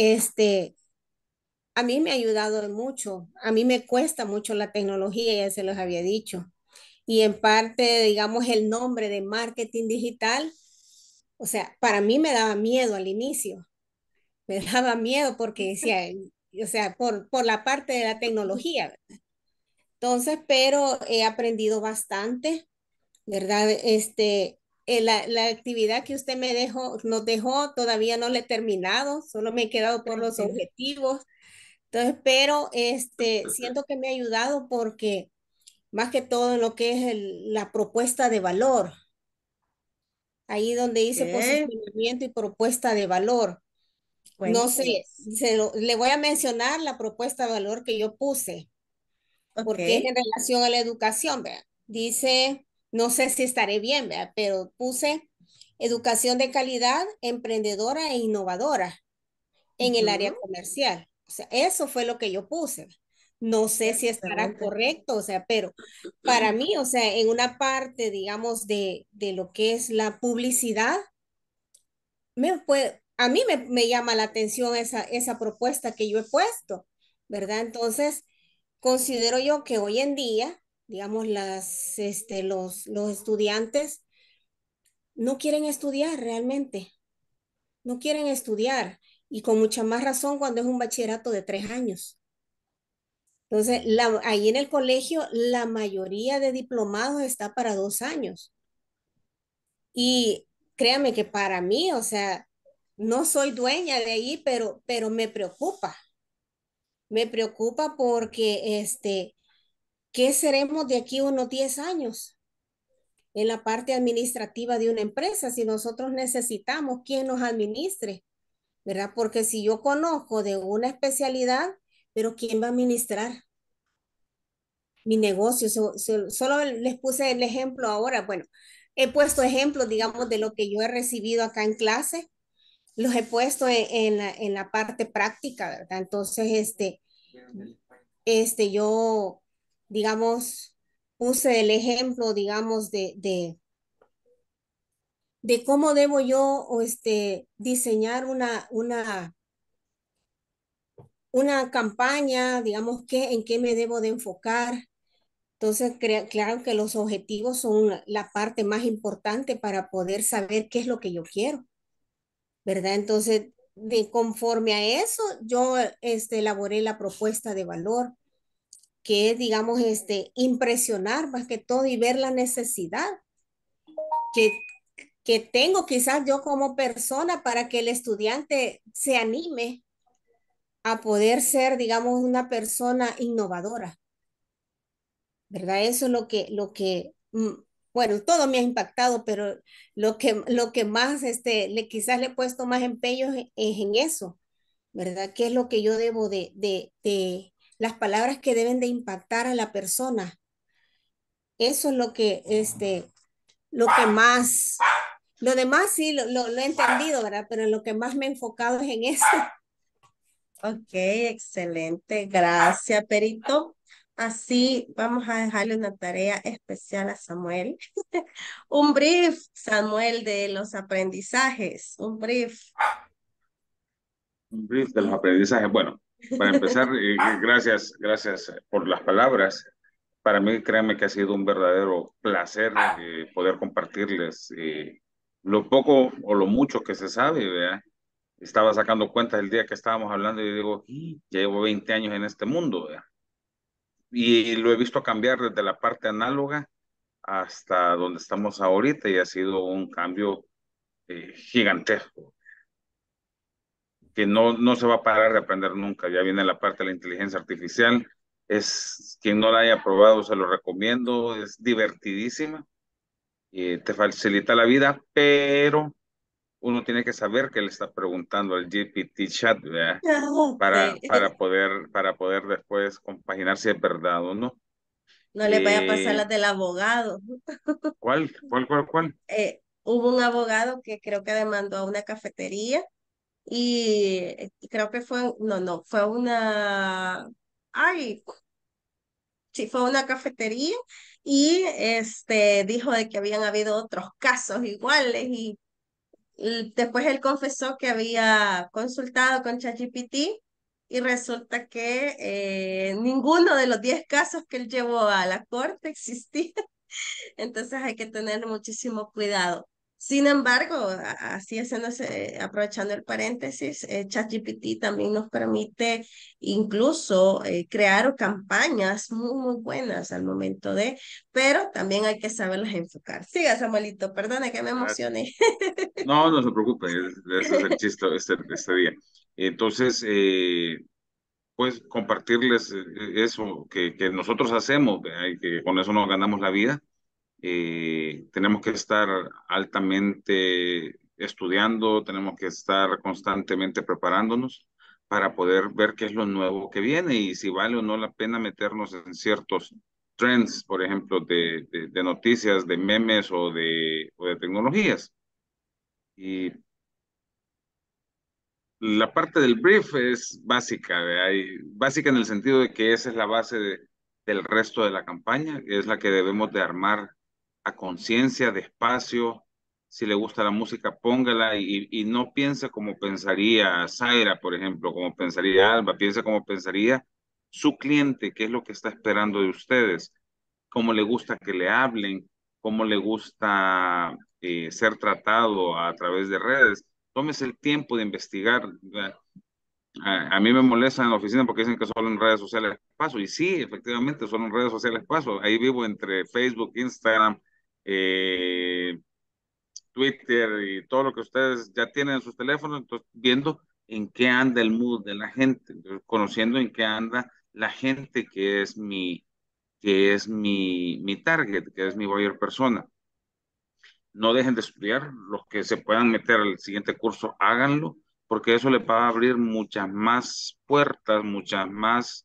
a mí me ha ayudado mucho, a mí me cuesta mucho la tecnología, ya se los había dicho. Y en parte, digamos, el nombre de marketing digital, o sea, para mí me daba miedo al inicio, me daba miedo porque decía, o sea, por la parte de la tecnología, ¿verdad? Entonces, pero he aprendido bastante, ¿verdad? La actividad que usted nos dejó, todavía no la he terminado, solo me he quedado por los objetivos. Entonces, pero siento que me ha ayudado porque más que todo en lo que es la propuesta de valor, ahí donde dice Ok, posicionamiento y propuesta de valor. No sé, cuéntenos. le voy a mencionar la propuesta de valor que yo puse, Ok, porque es en relación a la educación, ¿vea? Dice, no sé si estaré bien, ¿vea? Pero puse educación de calidad, emprendedora e innovadora en el área ujú, comercial. O sea, eso fue lo que yo puse. No sé si estará excelente. correcto, o sea, pero para mí, o sea, en una parte, digamos, de lo que es la publicidad, a mí me llama la atención esa propuesta que yo he puesto, ¿verdad? Entonces, considero yo que hoy en día, digamos, los estudiantes no quieren estudiar realmente, no quieren estudiar y con mucha más razón cuando es un bachillerato de 3 años. Entonces, ahí en el colegio la mayoría de diplomados está para 2 años. Y créame que para mí, o sea, no soy dueña de ahí, pero me preocupa. Me preocupa porque, ¿qué seremos de aquí unos 10 años en la parte administrativa de una empresa si nosotros necesitamos quien nos administre, ¿verdad? Porque si yo conozco de una especialidad, pero ¿quién va a administrar mi negocio? Solo les puse el ejemplo ahora. Bueno, he puesto ejemplos, digamos, de lo que yo he recibido acá en clase, los he puesto en la parte práctica, ¿verdad? Entonces, yo, digamos, puse el ejemplo, digamos, de cómo debo yo diseñar una campaña, digamos, en qué me debo de enfocar. Entonces, claro que los objetivos son la parte más importante para poder saber qué es lo que yo quiero, ¿verdad? Entonces, conforme a eso, yo elaboré la propuesta de valor, que es, digamos, impresionar más que todo y ver la necesidad que, que tengo quizás yo como persona para que el estudiante se anime a poder ser, digamos, una persona innovadora, ¿verdad? Eso es bueno, todo me ha impactado, pero lo que más, quizás le he puesto más empeño es en eso, ¿verdad? ¿Qué es lo que yo debo de las palabras que deben de impactar a la persona? Eso es lo que más, lo demás sí lo he entendido, ¿verdad? Pero lo que más me he enfocado es en eso. Ok, excelente. Gracias, Perito. Así vamos a dejarle una tarea especial a Samuel. Un brief, Samuel, de los aprendizajes. Un brief. Un brief de los aprendizajes. Bueno, para empezar, gracias por las palabras. Para mí, créanme que ha sido un verdadero placer poder compartirles lo poco o lo mucho que se sabe, ¿verdad? Estaba sacando cuentas el día que estábamos hablando y digo, ya llevo 20 años en este mundo, ¿verdad? Y lo he visto cambiar desde la parte análoga hasta donde estamos ahorita y ha sido un cambio gigantesco que no se va a parar de aprender nunca. Ya viene la parte de la inteligencia artificial. Quien no la haya probado, se lo recomiendo. Es divertidísima y te facilita la vida, pero uno tiene que saber que le está preguntando al GPT chat, ¿verdad? Sí. Para poder después compaginar si es verdad o no. No les vaya a pasar las del abogado. ¿Cuál? Hubo un abogado que creo que demandó a una cafetería y creo que fue ay, sí, fue una cafetería y dijo de que habían habido otros casos iguales y después él confesó que había consultado con ChatGPT y resulta que ninguno de los 10 casos que él llevó a la corte existía. Entonces hay que tener muchísimo cuidado. Sin embargo, así aprovechando el paréntesis, ChatGPT también nos permite incluso crear campañas muy, muy buenas al momento pero también hay que saberlas enfocar. Siga, Samuelito, perdona que me Gracias. emocioné. No se preocupe, ese es el chiste este día. Entonces, pues compartirles eso que nosotros hacemos, ¿verdad? Y que con eso nos ganamos la vida. Tenemos que estar altamente estudiando, tenemos que estar constantemente preparándonos para poder ver qué es lo nuevo que viene y si vale o no la pena meternos en ciertos trends, por ejemplo, de noticias, de memes o de tecnologías. Y la parte del brief es básica, ¿verdad? Básica en el sentido de que esa es la base del resto de la campaña, es la que debemos de armar a conciencia, despacio. Si le gusta la música, póngala y no piense como pensaría Zaira, por ejemplo, como pensaría Alba, piense como pensaría su cliente, qué es lo que está esperando de ustedes, cómo le gusta que le hablen, cómo le gusta ser tratado a través de redes. Tómese el tiempo de investigar. A mí me molesta en la oficina porque dicen que solo en redes sociales paso. Y sí, efectivamente, solo en redes sociales paso. Ahí vivo entre Facebook, Instagram, eh, Twitter y todo lo que ustedes ya tienen en sus teléfonos, entonces viendo en qué anda el mood de la gente, entonces, conociendo en qué anda la gente que es mi target, que es mi buyer persona. No dejen de estudiar, los que se puedan meter al siguiente curso, háganlo, porque eso les va a abrir muchas más puertas, muchas más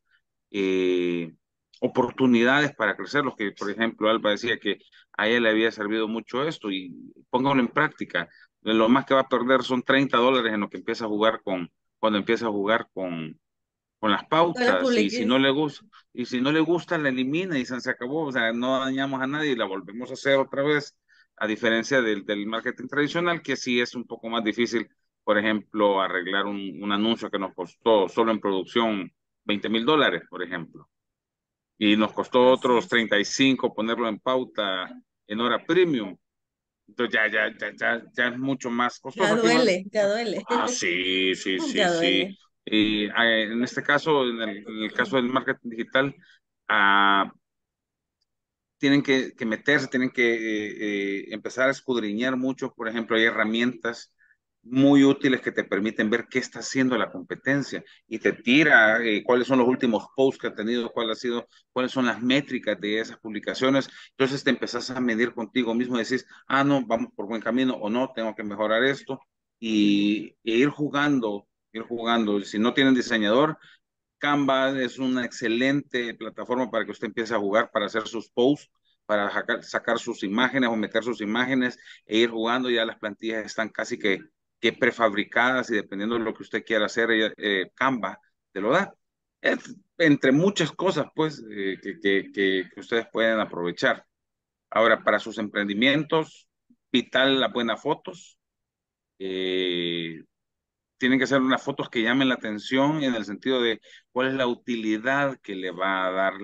oportunidades para crecer. Los que, por ejemplo, Alba decía que a ella le había servido mucho esto y pónganlo en práctica. Lo más que va a perder son $30 en lo que empieza a jugar cuando empieza a jugar con las No la pautas, publiques. y si no le gusta, la elimina y se acabó. O sea, no dañamos a nadie y la volvemos a hacer otra vez, a diferencia del marketing tradicional, que sí es un poco más difícil. Por ejemplo, arreglar un anuncio que nos costó solo en producción $20,000, por ejemplo, y nos costó Así otros es. 35 ponerlo en pauta en hora premium. Entonces ya es mucho más Ya costoso. Aquí va. duele, ya duele. Ah, sí, sí, sí, Ya sí. duele. Y en este caso, en el caso del marketing digital, ah, tienen que meterse, tienen que empezar a escudriñar mucho. Por ejemplo, hay herramientas muy útiles que te permiten ver qué está haciendo la competencia y te tira cuáles son los últimos posts que ha tenido, cuáles son las métricas de esas publicaciones. Entonces te empezás a medir contigo mismo y decís, ah, no, vamos por buen camino o no, tengo que mejorar esto y ir jugando, ir jugando. Si no tienen diseñador, Canva es una excelente plataforma para que usted empiece a jugar, para hacer sus posts, para sacar sus imágenes o meter sus imágenes e ir jugando. Ya las plantillas están casi que prefabricadas y dependiendo de lo que usted quiera hacer, Canva te lo da. Es, entre muchas cosas, pues, que ustedes pueden aprovechar. Ahora, para sus emprendimientos, vital las buenas fotos. eh, Tienen que ser unas fotos que llamen la atención en el sentido de cuál es la utilidad que le va a dar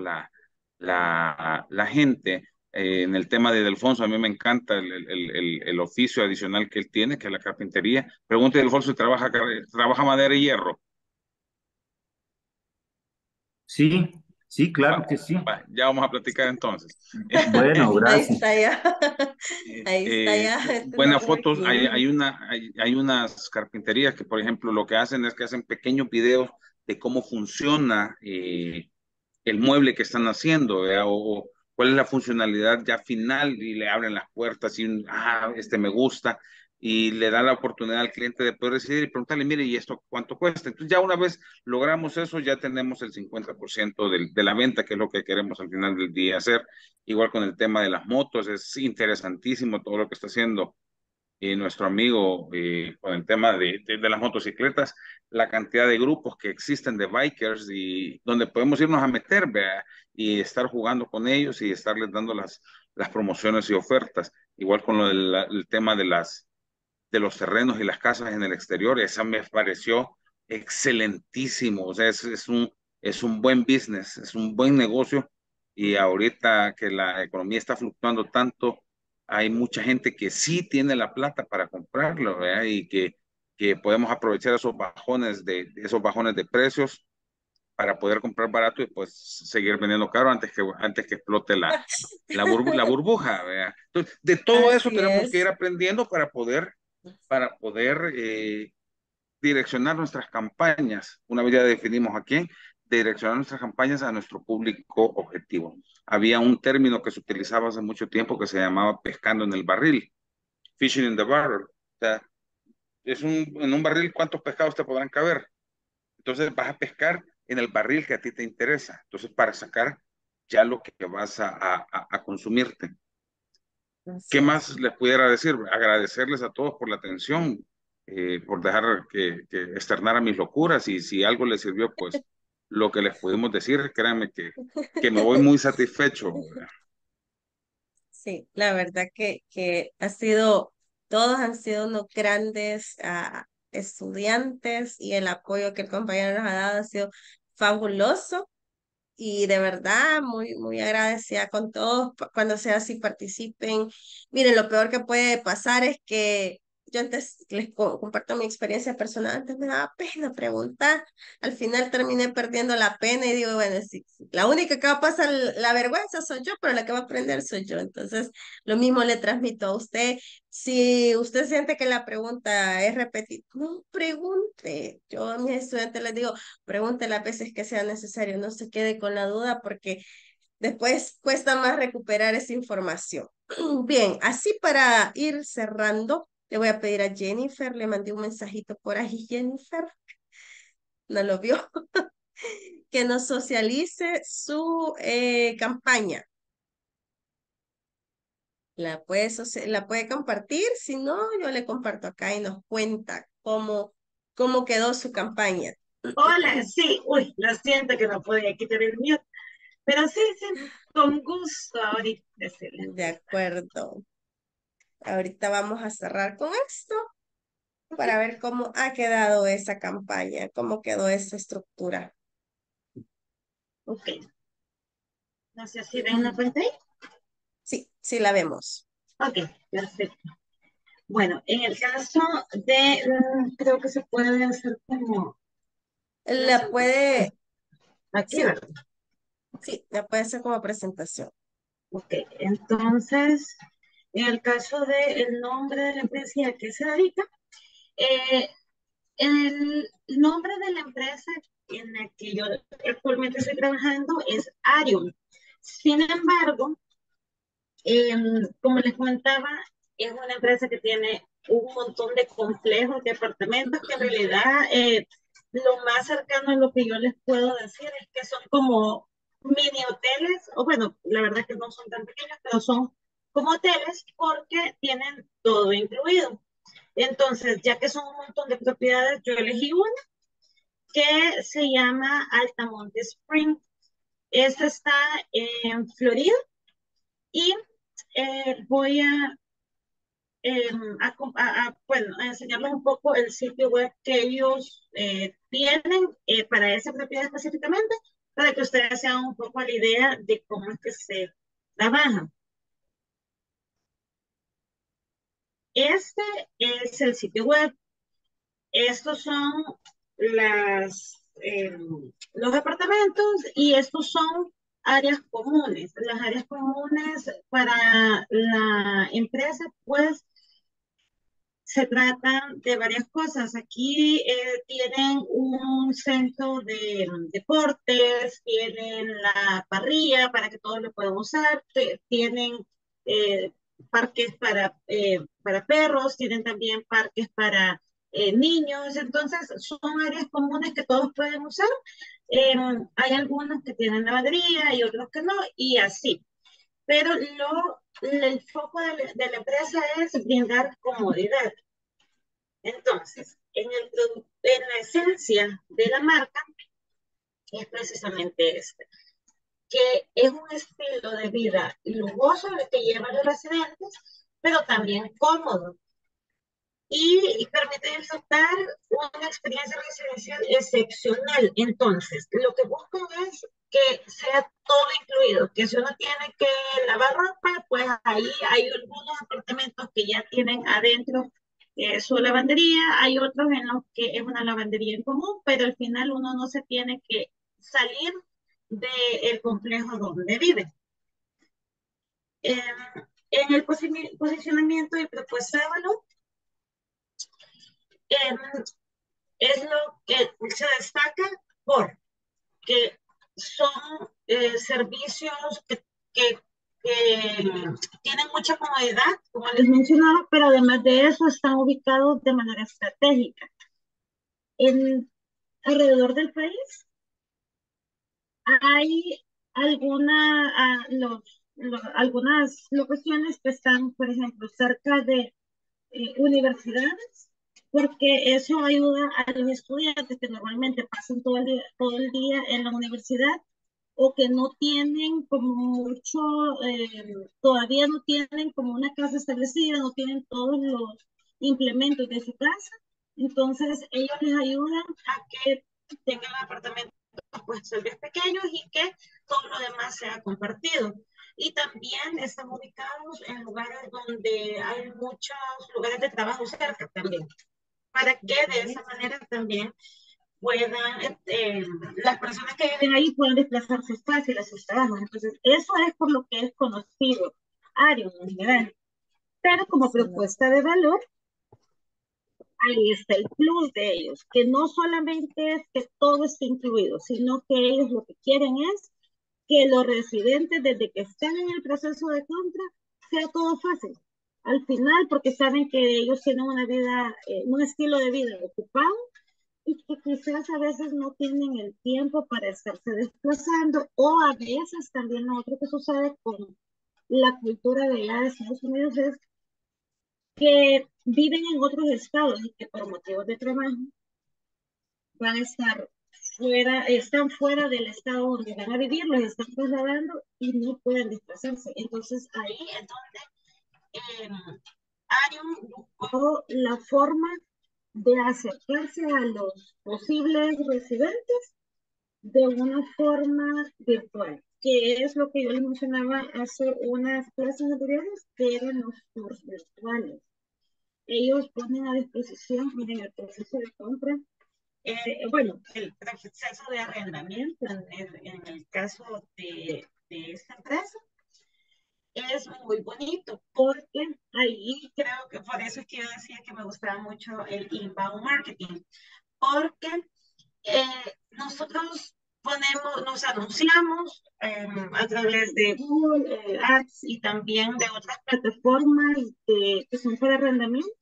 la gente. En el tema de Delfonso, a mí me encanta el oficio adicional que él tiene, que es la carpintería. Pregunte a Delfonso si trabaja madera y hierro. Sí, sí, claro Va, que sí. ya vamos a platicar entonces. Bueno, Ahí gracias. está ya. Ahí está ya. Este no Buenas como fotos, hay, aquí. hay, una, hay unas carpinterías que, por ejemplo, lo que hacen es que hacen pequeños videos de cómo funciona el mueble que están haciendo, ¿verdad? O cuál es la funcionalidad ya final y le abren las puertas y este me gusta y le da la oportunidad al cliente de poder decidir y preguntarle, mire, ¿y esto cuánto cuesta? Entonces ya una vez logramos eso, ya tenemos el 50% de la venta, que es lo que queremos al final del día hacer. Igual con el tema de las motos, es interesantísimo todo lo que está haciendo nuestro amigo con el tema de las motocicletas, la cantidad de grupos que existen de bikers y donde podemos irnos a meter, ¿vea? Y estar jugando con ellos y estarles dando las promociones y ofertas. Igual con el tema de los terrenos y las casas en el exterior, esa me pareció excelentísimo. O sea, es un buen business, es un buen negocio y ahorita que la economía está fluctuando tanto, hay mucha gente que sí tiene la plata para comprarlo, ¿verdad? Y que podemos aprovechar esos bajones de precios para poder comprar barato y pues seguir vendiendo caro antes que explote la burbuja, ¿verdad? Entonces, de todo eso Así tenemos que ir es. aprendiendo para poder direccionar nuestras campañas. Una vez ya definimos a quién, direccionar nuestras campañas a nuestro público objetivo. Había un término que se utilizaba hace mucho tiempo que se llamaba pescando en el barril, fishing in the barrel. O sea, en un barril, ¿cuántos pescados te podrán caber? Entonces vas a pescar en el barril que a ti te interesa. Entonces, para sacar ya lo que vas a consumirte. ¿Qué Así es. más les pudiera decir? Agradecerles a todos por la atención, por dejar que externara mis locuras y si algo les sirvió, pues lo que les pudimos decir, créanme que me voy muy satisfecho. Sí, la verdad que todos han sido unos grandes estudiantes y el apoyo que el compañero nos ha dado ha sido fabuloso. Y de verdad, muy, muy agradecida con todos. Cuando sea así, participen. Miren, lo peor que puede pasar es que yo antes les comparto mi experiencia personal, antes me daba pena preguntar. Al final terminé perdiendo la pena y digo, bueno, la única que va a pasar la vergüenza soy yo, pero la que va a aprender soy yo. Entonces, lo mismo le transmito a usted. Si usted siente que la pregunta es repetida, no pregunte. Yo a mis estudiantes les digo, pregunte las veces que sea necesario, no se quede con la duda porque después cuesta más recuperar esa información. Bien, así para ir cerrando, le voy a pedir a Jennifer, le mandé un mensajito por ahí, Jennifer, no lo vio, que nos socialice su campaña. La puede compartir, si no, yo le comparto acá y nos cuenta cómo quedó su campaña. Hola, sí, uy, lo siento que no podía quitar el mute, pero sí, sí, con gusto ahorita se les De muestro. acuerdo. Ahorita vamos a cerrar con esto Ok, para ver cómo ha quedado esa campaña, cómo quedó esa estructura. ok. No sé si ven la pantalla. Sí, sí la vemos. Ok, perfecto. Bueno, en el caso de, creo que se puede hacer como La presentación. puede, Aquí, sí, ¿verdad? sí, la puede hacer como presentación. Ok, entonces, en el caso del nombre de la empresa y a qué se dedica, eh, el nombre de la empresa en la que yo actualmente estoy trabajando es Arium. Sin embargo, como les comentaba, es una empresa que tiene un montón de complejos de apartamentos que en realidad lo más cercano a lo que yo les puedo decir es que son como mini hoteles, o bueno, la verdad es que no son tan pequeños, pero son como hoteles porque tienen todo incluido. Entonces, ya que son un montón de propiedades, yo elegí una que se llama Altamonte Spring. Esta está en Florida y voy bueno, a enseñarles un poco el sitio web que ellos tienen para esa propiedad específicamente, para que ustedes se hagan un poco la idea de cómo es que se trabaja. Este es el sitio web. Estos son los departamentos y estos son áreas comunes. Las áreas comunes para la empresa, pues, se tratan de varias cosas. Aquí tienen un centro de deportes, tienen la parrilla para que todos lo puedan usar, tienen eh, parques para perros, tienen también parques para niños. Entonces, son áreas comunes que todos pueden usar. Hay algunos que tienen lavandería y otros que no, y así. Pero el foco de la empresa es brindar comodidad. Entonces, en la esencia de la marca es precisamente este, que es un estilo de vida lujoso el que llevan los residentes, pero también cómodo y permite disfrutar una experiencia residencial excepcional. Entonces, lo que buscan es que sea todo incluido, que si uno tiene que lavar ropa, pues ahí hay algunos apartamentos que ya tienen adentro su lavandería, hay otros en los que es una lavandería en común, pero al final uno no se tiene que salir del complejo donde vive. Eh, en el posicionamiento y propuesta de valor, eh, es lo que se destaca porque son servicios que tienen mucha comodidad, como les mencionaba, pero además de eso están ubicados de manera estratégica. Alrededor del país hay algunas locaciones que están, por ejemplo, cerca de universidades, porque eso ayuda a los estudiantes que normalmente pasan todo el día en la universidad o que no tienen como mucho, todavía no tienen como una casa establecida, no tienen todos los implementos de su casa. Entonces, ellos les ayudan a que tengan apartamentos pues tal vez pequeños y que todo lo demás sea compartido. Y también están ubicados en lugares donde hay muchos lugares de trabajo cerca también, para que de esa manera también puedan, las personas que viven ahí puedan desplazarse fácil a sus trabajos. Entonces, eso es por lo que es conocido Arion en general. Pero como propuesta de valor, ahí está el plus de ellos, que no solamente es que todo esté incluido, sino que ellos lo que quieren es que los residentes, desde que están en el proceso de compra, sea todo fácil. Al final, porque saben que ellos tienen una vida, un estilo de vida ocupado y que quizás a veces no tienen el tiempo para estarse desplazando, o a veces también lo otro que sucede con la cultura de allá de Estados Unidos es que viven en otros estados y que por motivos de trabajo van a estar fuera, están fuera del estado donde van a vivir, los están trasladando y no pueden desplazarse. Entonces ahí es donde Arion buscó la forma de acercarse a los posibles residentes de una forma virtual, que es lo que yo les mencionaba hace unas clases anteriores, que eran los tours virtuales. Ellos ponen a disposición, miren, el proceso de compra, bueno, el proceso de arrendamiento en el caso de esta empresa es muy bonito porque ahí creo que por eso es que yo decía que me gustaba mucho el inbound marketing, porque nosotros ponemos, nos anunciamos a través de Google Ads y también de otras plataformas que son para arrendamiento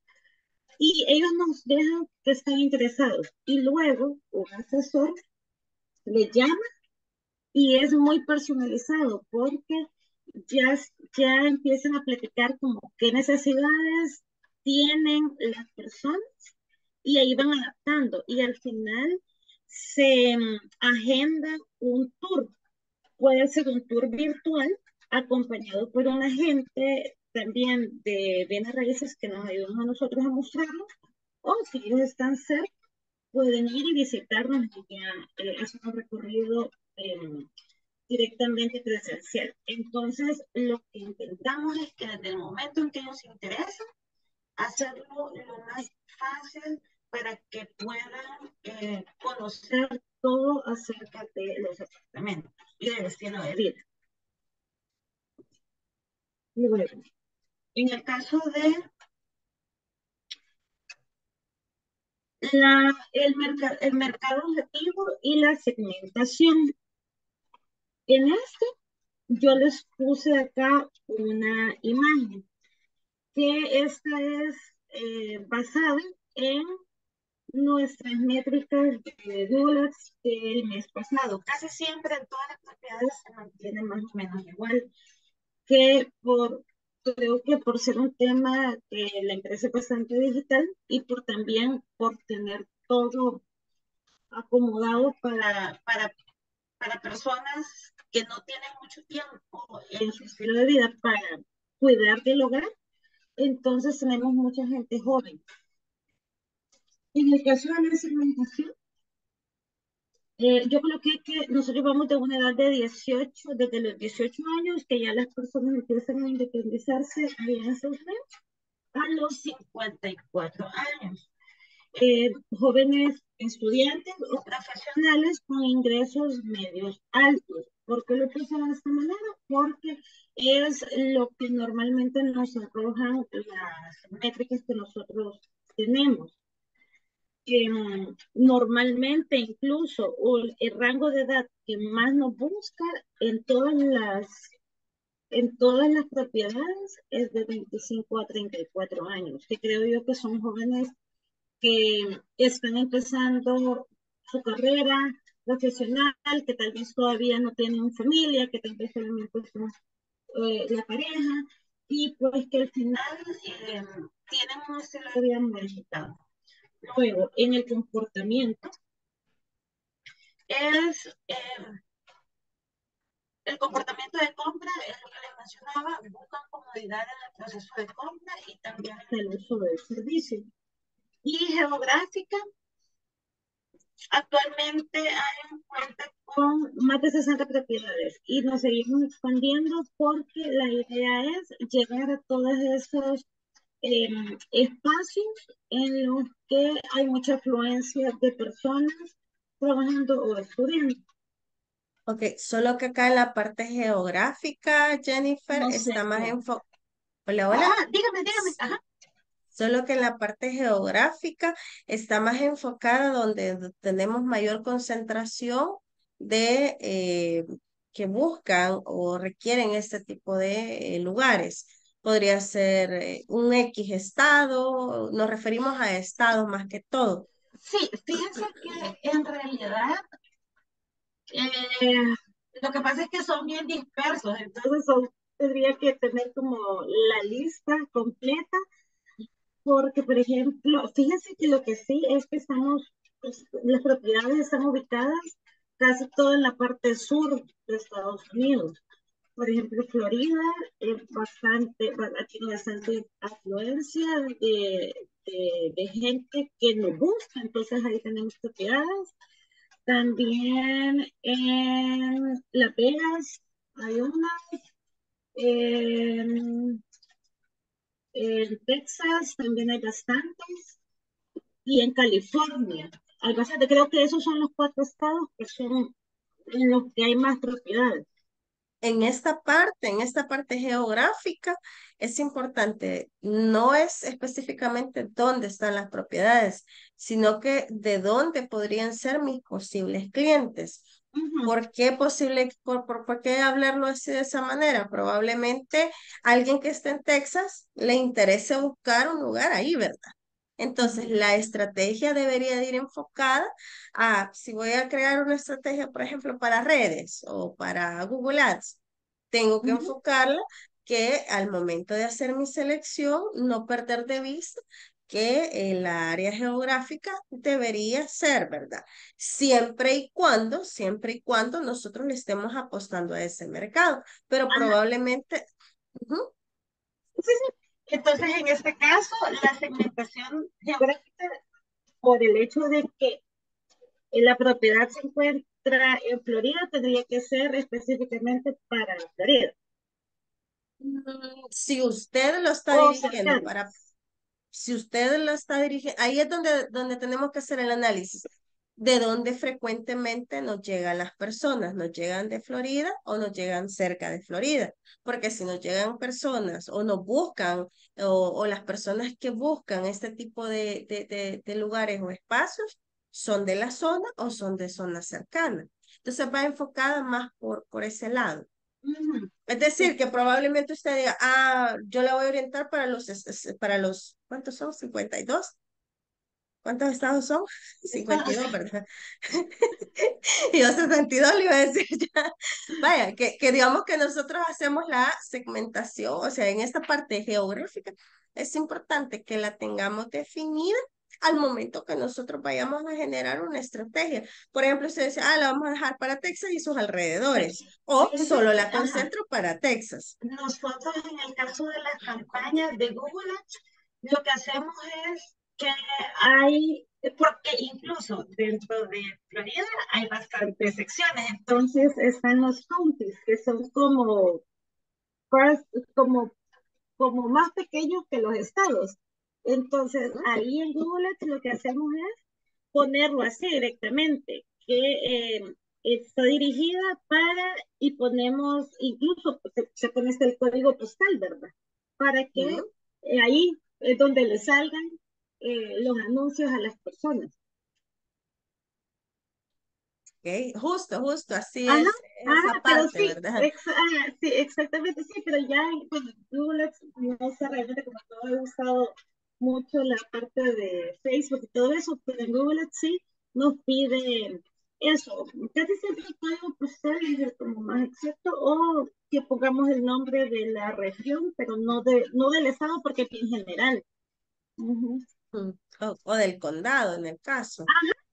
y ellos nos dejan que están interesados y luego un asesor le llama y es muy personalizado porque ya, ya empiezan a platicar como qué necesidades tienen las personas y ahí van adaptando y al final se agenda un tour. Puede ser un tour virtual acompañado por un agente también de bienes raíces que nos ayudan a nosotros a mostrarlo o si ellos están cerca pueden ir y visitarnos y hacer un recorrido directamente presencial. Entonces, lo que intentamos es que desde el momento en que nos interesa, hacerlo lo más fácil para que puedan conocer todo acerca de los apartamentos y del estilo de vida. Y bueno, en el caso de el mercado objetivo y la segmentación, en este yo les puse acá una imagen que esta es basada en nuestras métricas de Google Ads del mes pasado. Casi siempre en todas las propiedades se mantiene más o menos igual, creo que por ser un tema que la empresa es bastante digital y también por tener todo acomodado para personas que no tienen mucho tiempo en su estilo de vida para cuidar del hogar, entonces tenemos mucha gente joven. En el caso de la segmentación, yo coloqué que nosotros vamos de una edad de 18, desde los 18 años, que ya las personas empiezan a independizarse ahí en Estados Unidos, a los 54 años. Jóvenes estudiantes o profesionales con ingresos medios altos. ¿Por qué lo puse de esta manera? Porque es lo que normalmente nos arrojan las métricas que nosotros tenemos. Normalmente incluso el rango de edad que más nos busca en todas las propiedades es de 25 a 34 años, que creo yo que son jóvenes que están empezando su carrera profesional, que tal vez todavía no tienen familia, que tal vez solamente son la pareja, y pues que al final tienen un estilo de vida modificado. Luego, en el comportamiento, el comportamiento de compra es lo que les mencionaba, buscan comodidad en el proceso de compra y también en el uso del servicio. Y geográfica, Actualmente hay un cuenta con más de 60 propiedades y nos seguimos expandiendo porque la idea es llegar a todos esos espacios en los que hay mucha afluencia de personas trabajando o estudiando. Ok, solo que acá en la parte geográfica, Jennifer, No sé. está más enfocada. Hola, hola. Dígame. Ajá. Solo que en la parte geográfica está más enfocada donde tenemos mayor concentración de que buscan o requieren este tipo de lugares. Podría ser un X estado, nos referimos a estados más que todo. Sí, fíjense que en realidad eh, lo que pasa es que son bien dispersos, entonces tendría que tener como la lista completa, porque por ejemplo, fíjense que lo que sí es que pues, las propiedades están ubicadas casi todo en la parte sur de Estados Unidos. Por ejemplo, Florida es tiene bastante afluencia de gente que nos busca, entonces ahí tenemos propiedades. También en Las Vegas hay una, en, en Texas también hay bastantes, y en California hay bastante. Creo que esos son los 4 estados que son en los que hay más propiedades. En esta parte geográfica, es importante, no es específicamente dónde están las propiedades, sino que de dónde podrían ser mis posibles clientes. ¿Por qué por qué hablarlo así de esa manera? Probablemente alguien que esté en Texas le interese buscar un lugar ahí, ¿verdad? Entonces, la estrategia debería de ir enfocada a, si voy a crear una estrategia, por ejemplo, para redes o para Google Ads, tengo que enfocarla que al momento de hacer mi selección, no perder de vista que la área geográfica debería ser, ¿verdad? Siempre y cuando nosotros le estemos apostando a ese mercado, pero probablemente... Ujú. Sí, sí. Entonces, en este caso, la segmentación geográfica, por el hecho de que la propiedad se encuentra en Florida, tendría que ser específicamente para Florida. Si usted lo está O dirigiendo cercano. si usted lo está dirigiendo, ahí es donde tenemos que hacer el análisis de dónde frecuentemente nos llegan las personas, nos llegan de Florida o nos llegan cerca de Florida, porque si nos llegan personas o nos buscan o las personas que buscan este tipo de lugares o espacios son de la zona o son de zona cercana. Entonces va enfocada más por ese lado. Es decir, que probablemente usted diga, yo la voy a orientar para los, ¿cuántos son? 52. ¿Cuántos estados son? 52, ¿verdad? Y yo 62 le iba a decir ya. Vaya, que digamos que nosotros hacemos la segmentación, o sea, en esta parte geográfica, es importante que la tengamos definida al momento que nosotros vayamos a generar una estrategia. Por ejemplo, usted dice, la vamos a dejar para Texas y sus alrededores, o solo la concentro para Texas. Nosotros, en el caso de las campañas de Google Ads, lo que hacemos es que porque incluso dentro de Florida hay bastantes secciones, entonces están los counties, que son como, como más pequeños que los estados. Entonces, ahí en Google Ads lo que hacemos es ponerlo así directamente, que está dirigida para, y ponemos, incluso se pone el código postal, ¿verdad? Para que ahí es donde le salgan los anuncios a las personas. Justo, así Ajá, es esa pero parte, sí, ¿verdad? sí, exactamente, sí, pero ya en Google Ads, no sé, realmente como no he usado mucho la parte de Facebook y todo eso, pero en Google Ads sí nos pide eso, casi siempre el código postal es el como más exacto, o que pongamos el nombre de la región, pero no del estado porque es bien general. O del condado, en el caso.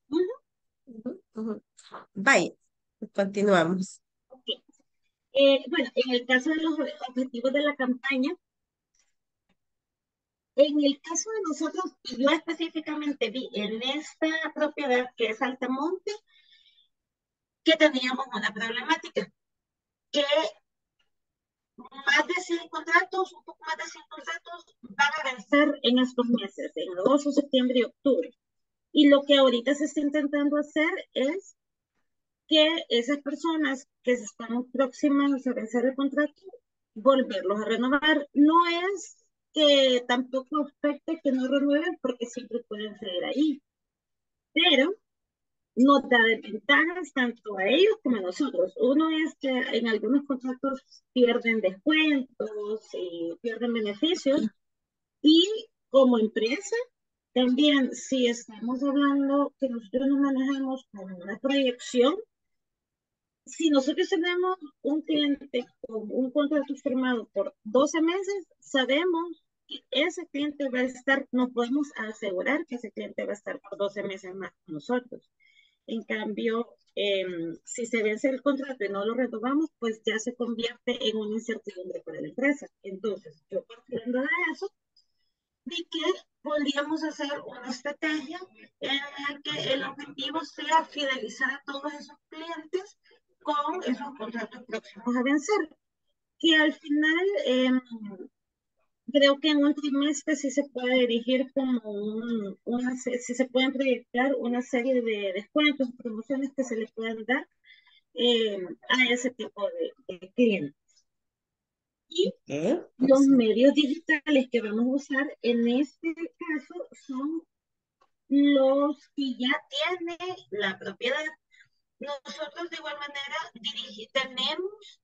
Vaya, continuamos. Okay. Bueno, en el caso de los objetivos de la campaña, En el caso de nosotros, y yo específicamente vi en esta propiedad que es Altamonte, que teníamos una problemática, que más de 100 contratos, un poco más de 100 contratos van a vencer en estos meses, en agosto, septiembre y octubre. Y lo que ahorita se está intentando hacer es que esas personas que están próximas a vencer el contrato, volverlos a renovar. No es que tampoco afecte que no renueven porque siempre pueden seguir ahí, pero nos da desventajas tanto a ellos como a nosotros. Uno es que en algunos contratos pierden descuentos y pierden beneficios, y como empresa también, si estamos hablando que nosotros nos manejamos con una proyección, si nosotros tenemos un cliente con un contrato firmado por 12 meses, sabemos que ese cliente va a estar, nos podemos asegurar que ese cliente va a estar por 12 meses más con nosotros. En cambio, si se vence el contrato y no lo retomamos, pues ya se convierte en una incertidumbre para la empresa. Entonces, yo partiendo de eso, vi que podríamos hacer una estrategia en la que el objetivo sea fidelizar a todos esos clientes con esos contratos próximos a vencer, que al final creo que en un trimestre sí se puede dirigir como sí se pueden proyectar una serie de descuentos, promociones que se le puedan dar a ese tipo de clientes. Y los medios digitales que vamos a usar en este caso son los que ya tiene la propiedad. Nosotros de igual manera tenemos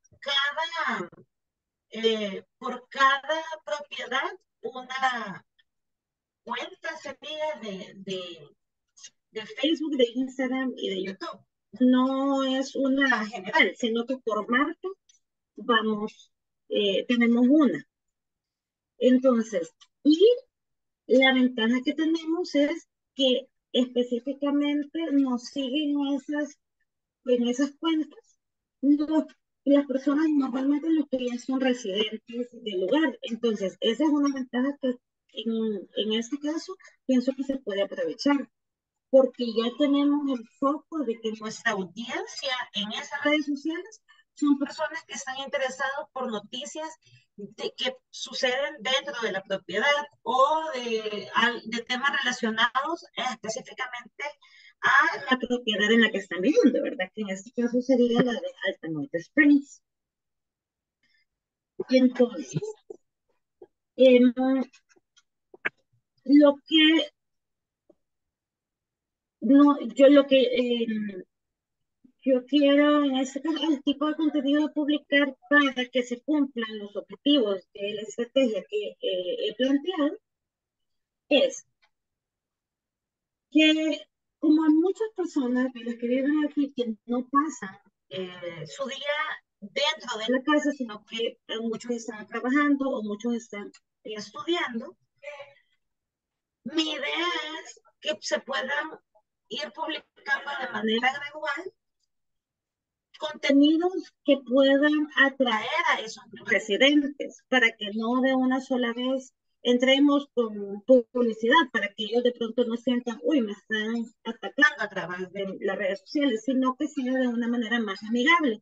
por cada propiedad una cuenta sería de Facebook, de Instagram y de YouTube. No es una general, sino que por marca tenemos una. Entonces, y la ventaja que tenemos es que específicamente nos siguen en esas cuentas las personas normalmente los que ya son residentes del lugar. Entonces, esa es una ventaja que en este caso pienso que se puede aprovechar, porque ya tenemos el foco de que nuestra audiencia en esas redes sociales son personas que están interesadas por noticias que suceden dentro de la propiedad o de temas relacionados específicamente a la propiedad en la que están viviendo, ¿verdad? Que en este caso sería la de Altamonte Springs. Y entonces, lo que no, yo lo que yo quiero en este caso el tipo de contenido a publicar para que se cumplan los objetivos de la estrategia que he planteado es que como hay muchas personas de las que viven aquí que no pasan su día dentro de la casa, sino que muchos están trabajando o muchos están estudiando, mi idea es que se puedan ir publicando de manera gradual contenidos que puedan atraer a esos residentes para que no de una sola vez entremos con publicidad, para que ellos de pronto no sientan, uy, me están atacando a través de las redes sociales, sino que sea de una manera más amigable.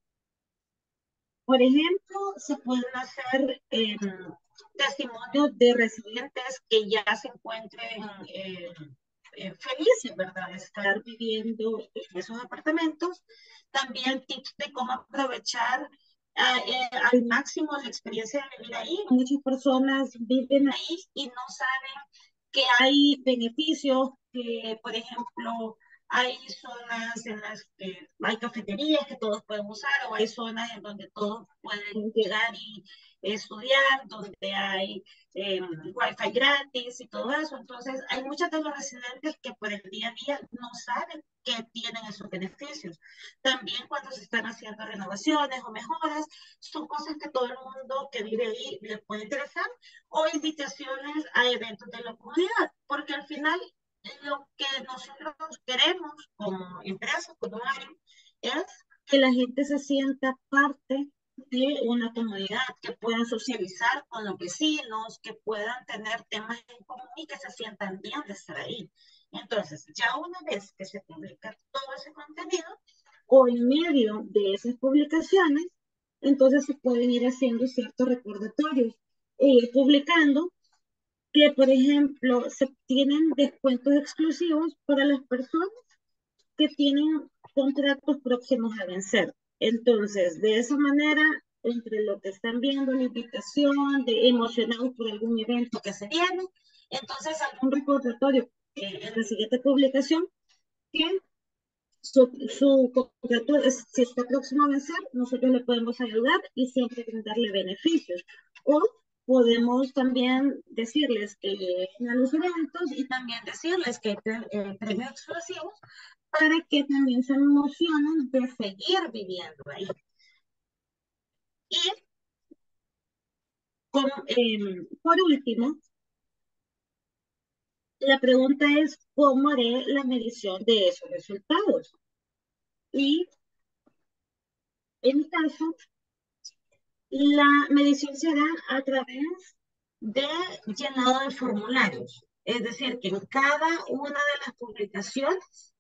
Por ejemplo, se pueden hacer testimonios de residentes que ya se encuentren felices, ¿verdad? De estar viviendo en esos apartamentos. También tips de cómo aprovechar al máximo la experiencia de vivir ahí. Muchas personas viven ahí y no saben que hay beneficios, que por ejemplo hay zonas en las que hay cafeterías que todos pueden usar, o hay zonas en donde todos pueden llegar y estudiar, donde hay wifi gratis y todo eso. Entonces, hay muchos de los residentes que por el día a día no saben que tienen esos beneficios. También cuando se están haciendo renovaciones o mejoras, son cosas que todo el mundo que vive ahí le puede interesar, o invitaciones a eventos de la comunidad, porque al final lo que nosotros queremos como empresa, como área, es que la gente se sienta parte de una comunidad, que puedan socializar con los vecinos, que puedan tener temas en común y que se sientan bien de estar ahí. Entonces, ya una vez que se publica todo ese contenido, o en medio de esas publicaciones, entonces se pueden ir haciendo ciertos recordatorios e ir publicando que, por ejemplo, se tienen descuentos exclusivos para las personas que tienen contratos próximos a vencer. Entonces, de esa manera, entre lo que están viendo, la invitación, de emocionados por algún evento que se viene, entonces algún recordatorio en la siguiente publicación que su contrato, si está próximo a vencer, nosotros le podemos ayudar y siempre brindarle beneficios. O podemos también decirles que lleguen a los eventos y también decirles que hay premios exclusivos para que también se emocionen de seguir viviendo ahí. Y por último, la pregunta es, ¿cómo haré la medición de esos resultados? Y en mi caso, la medición será a través de llenado de formularios. Es decir, que en cada una de las publicaciones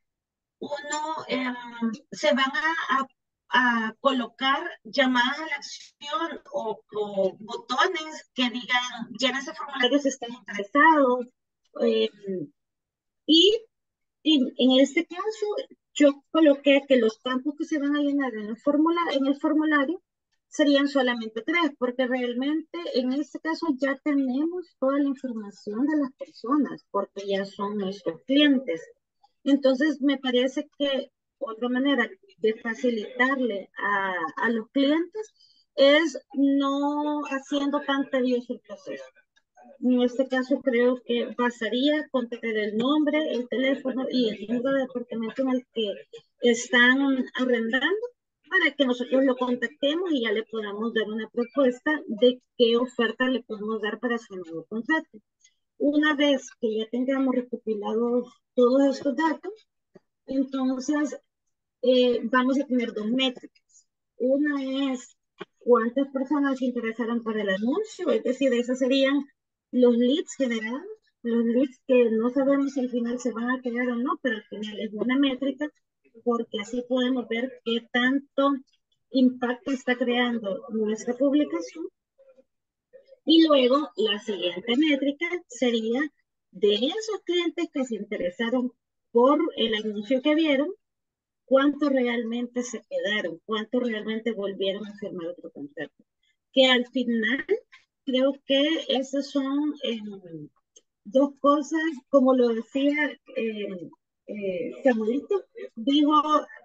se van a colocar llamadas a la acción o botones que digan, llena ese formulario si están interesados. Eh, y en este caso, yo coloqué que los campos que se van a llenar en el formulario serían solamente 3, porque realmente en este caso ya tenemos toda la información de las personas, porque ya son nuestros clientes. Entonces, me parece que otra manera de facilitarle a los clientes es no haciendo tan tedioso el proceso. En este caso creo que bastaría con tener el nombre, el teléfono y el número de apartamento en el que están arrendando para que nosotros lo contactemos y ya le podamos dar una propuesta de qué oferta le podemos dar para su nuevo contrato. Una vez que ya tengamos recopilados todos estos datos, entonces vamos a tener 2 métricas. Una es cuántas personas se interesaron por el anuncio, es decir, esos serían los leads generados, los leads que no sabemos si al final se van a quedar o no, pero al final es una métrica porque así podemos ver qué tanto impacto está creando nuestra publicación. Y luego la siguiente métrica sería de esos clientes que se interesaron por el anuncio que vieron, cuántos realmente se quedaron, cuántos realmente volvieron a firmar otro contrato. Que al final creo que esas son 2 cosas, como lo decía Samuelito, dijo,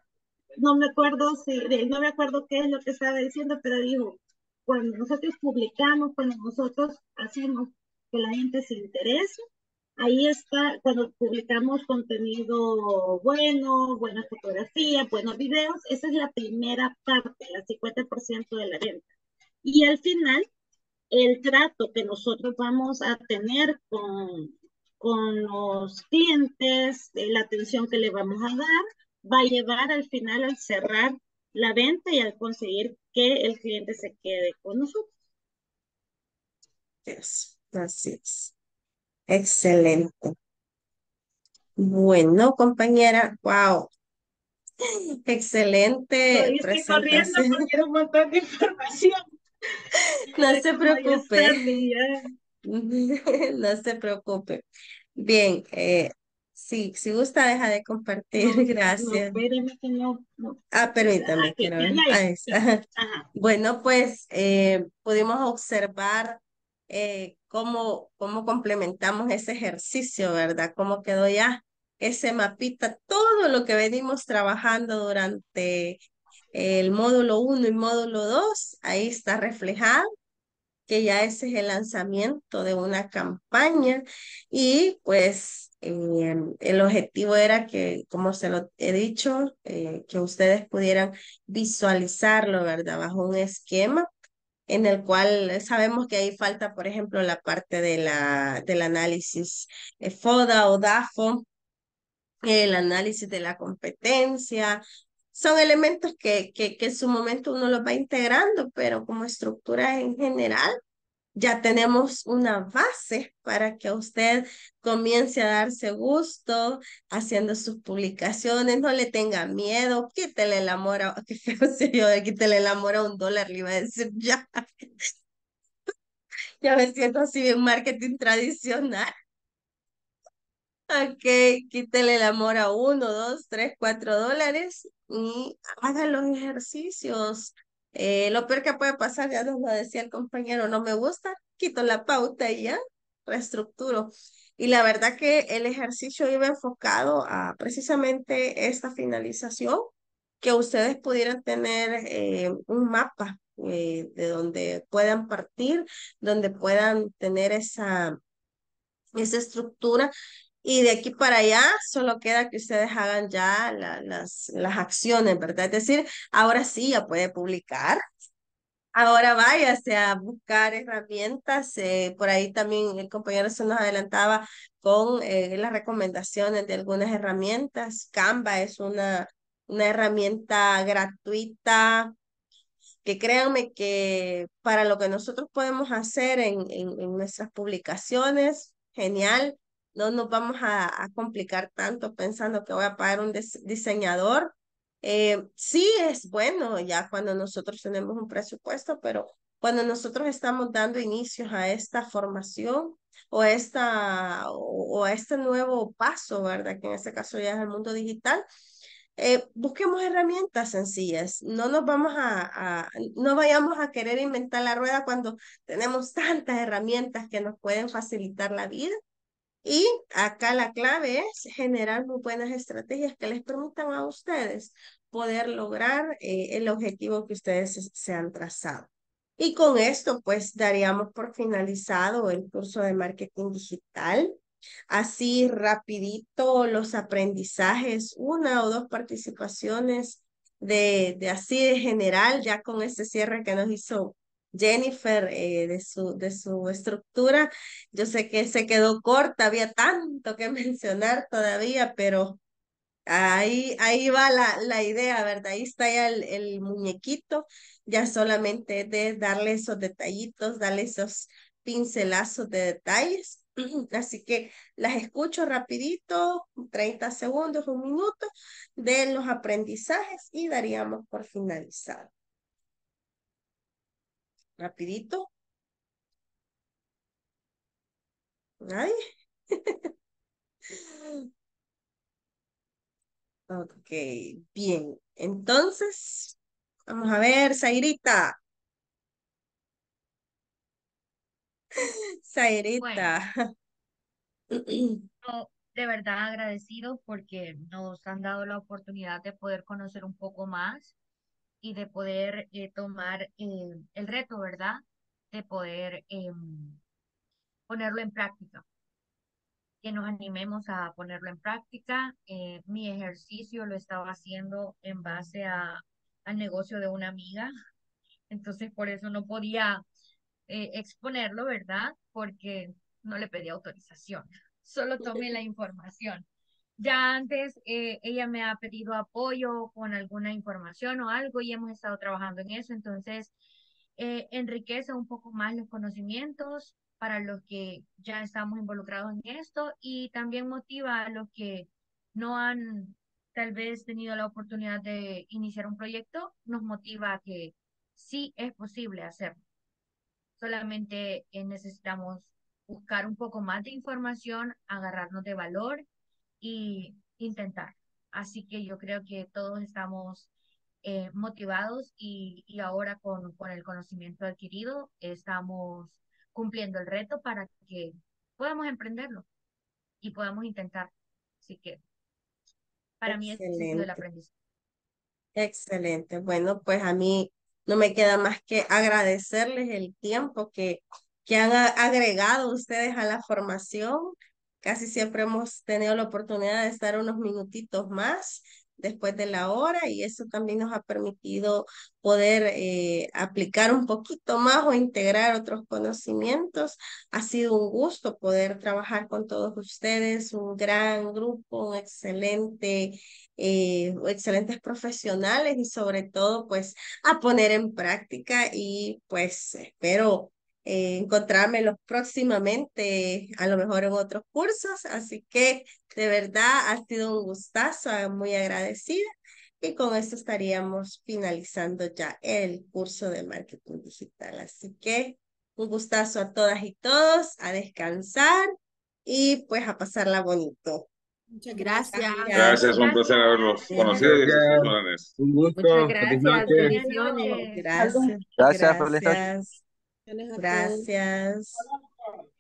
no me acuerdo qué es lo que estaba diciendo, pero dijo, cuando nosotros publicamos, cuando nosotros hacemos que la gente se interese, ahí está, cuando publicamos contenido bueno, buenas fotografías, buenos videos, esa es la primera parte, el 50% de la venta. Y al final, el trato que nosotros vamos a tener con los clientes, la atención que le vamos a dar, va a llevar al final al cerrar la venta y al conseguir que el cliente se quede con nosotros. Yes, así es. Excelente. Bueno, compañera, wow. Excelente Estoy corriendo presentación. porque era un montón de información. No se preocupe. No se preocupe. Bien, si gusta, deja de compartir. No, Gracias. espéreme que no. Permítame, Aquí, quiero ya, ver. ya, Ahí está. Ajá. Bueno, pues pudimos observar cómo complementamos ese ejercicio, ¿verdad? Cómo quedó ya ese mapita, todo lo que venimos trabajando durante el módulo 1 y módulo 2, ahí está reflejado que ya ese es el lanzamiento de una campaña y pues el objetivo era que, como se lo he dicho, que ustedes pudieran visualizarlo, ¿verdad? Bajo un esquema en el cual sabemos que ahí falta, por ejemplo, la parte del análisis FODA o DAFO, el análisis de la competencia, son elementos que en su momento uno los va integrando, pero como estructura en general, ya tenemos una base para que usted comience a darse gusto haciendo sus publicaciones, no le tenga miedo, quítele el amor a, qué feo se yo, quítele el amor a $1, le iba a decir ya, ya me siento así en marketing tradicional. Ok, quítele el amor a $1, $2, $3, $4 y haga los ejercicios. Lo peor que puede pasar, ya nos lo decía el compañero, no me gusta, quito la pauta y ya reestructuro. Y la verdad que el ejercicio iba enfocado a precisamente esta finalización, que ustedes pudieran tener un mapa de donde puedan partir, donde puedan tener esa estructura y de aquí para allá solo queda que ustedes hagan ya las acciones, ¿verdad? Es decir, ahora sí ya puede publicar. Ahora váyase a buscar herramientas. Por ahí también el compañero se nos adelantaba con las recomendaciones de algunas herramientas. Canva es una herramienta gratuita que créanme que para lo que nosotros podemos hacer en nuestras publicaciones, genial, no nos vamos a complicar tanto pensando que voy a pagar un diseñador. Sí es bueno ya cuando nosotros tenemos un presupuesto, pero cuando nosotros estamos dando inicios a esta formación o a este nuevo paso, ¿verdad? Que en este caso ya es el mundo digital, busquemos herramientas sencillas. No vayamos a querer inventar la rueda cuando tenemos tantas herramientas que nos pueden facilitar la vida. Y acá la clave es generar muy buenas estrategias que les permitan a ustedes poder lograr el objetivo que ustedes se han trazado. Y con esto, pues, daríamos por finalizado el curso de marketing digital. Así rapidito los aprendizajes, una o dos participaciones de así de general, ya con este cierre que nos hizo Jennifer de su estructura. Yo sé que se quedó corta, había tanto que mencionar todavía, pero ahí va la idea, ¿verdad? Ahí está ya el muñequito, ya solamente de darle esos detallitos, darle esos pincelazos de detalles. Así que las escucho rapidito, 30 segundos, un minuto, de los aprendizajes y daríamos por finalizado. Rapidito. Ay. Ok, bien. Entonces, vamos a ver, Zairita. Bueno, Zairita. no, de verdad agradecidos porque nos han dado la oportunidad de poder conocer un poco más y de poder tomar el reto, ¿verdad? De poder ponerlo en práctica, que nos animemos a ponerlo en práctica. Mi ejercicio lo estaba haciendo en base al negocio de una amiga, entonces por eso no podía exponerlo, ¿verdad? Porque no le pedí autorización, solo tomé la información. Ya antes ella me ha pedido apoyo con alguna información o algo y hemos estado trabajando en eso, entonces enriquece un poco más los conocimientos para los que ya estamos involucrados en esto y también motiva a los que no han tal vez tenido la oportunidad de iniciar un proyecto, nos motiva a que sí es posible hacerlo. Solamente necesitamos buscar un poco más de información, agarrarnos de valor y intentar. Así que yo creo que todos estamos motivados y ahora con el conocimiento adquirido estamos cumpliendo el reto para que podamos emprenderlo y podamos intentar. Así que para mí ese ha sido el Excelente. aprendizaje. Excelente. Bueno, pues a mí no me queda más que agradecerles el tiempo que han agregado ustedes a la formación. Casi siempre hemos tenido la oportunidad de estar unos minutitos más, después de la hora y eso también nos ha permitido poder aplicar un poquito más o integrar otros conocimientos. Ha sido un gusto poder trabajar con todos ustedes, un gran grupo, un excelentes profesionales y sobre todo pues a poner en práctica y pues espero encontrármelos próximamente, a lo mejor en otros cursos. Así que de verdad ha sido un gustazo, muy agradecida. Y con esto estaríamos finalizando ya el curso de marketing digital. Así que un gustazo a todas y todos, a descansar y pues a pasarla bonito. Muchas Gracias. Gracias, un placer haberlos conocido y sus Gracias. planes. Un Muchas gusto. Feliz gracias, noche. Buenas bendiciones. noches. Gracias, Gracias, feliz noche. gracias, gracias a todos. gracias.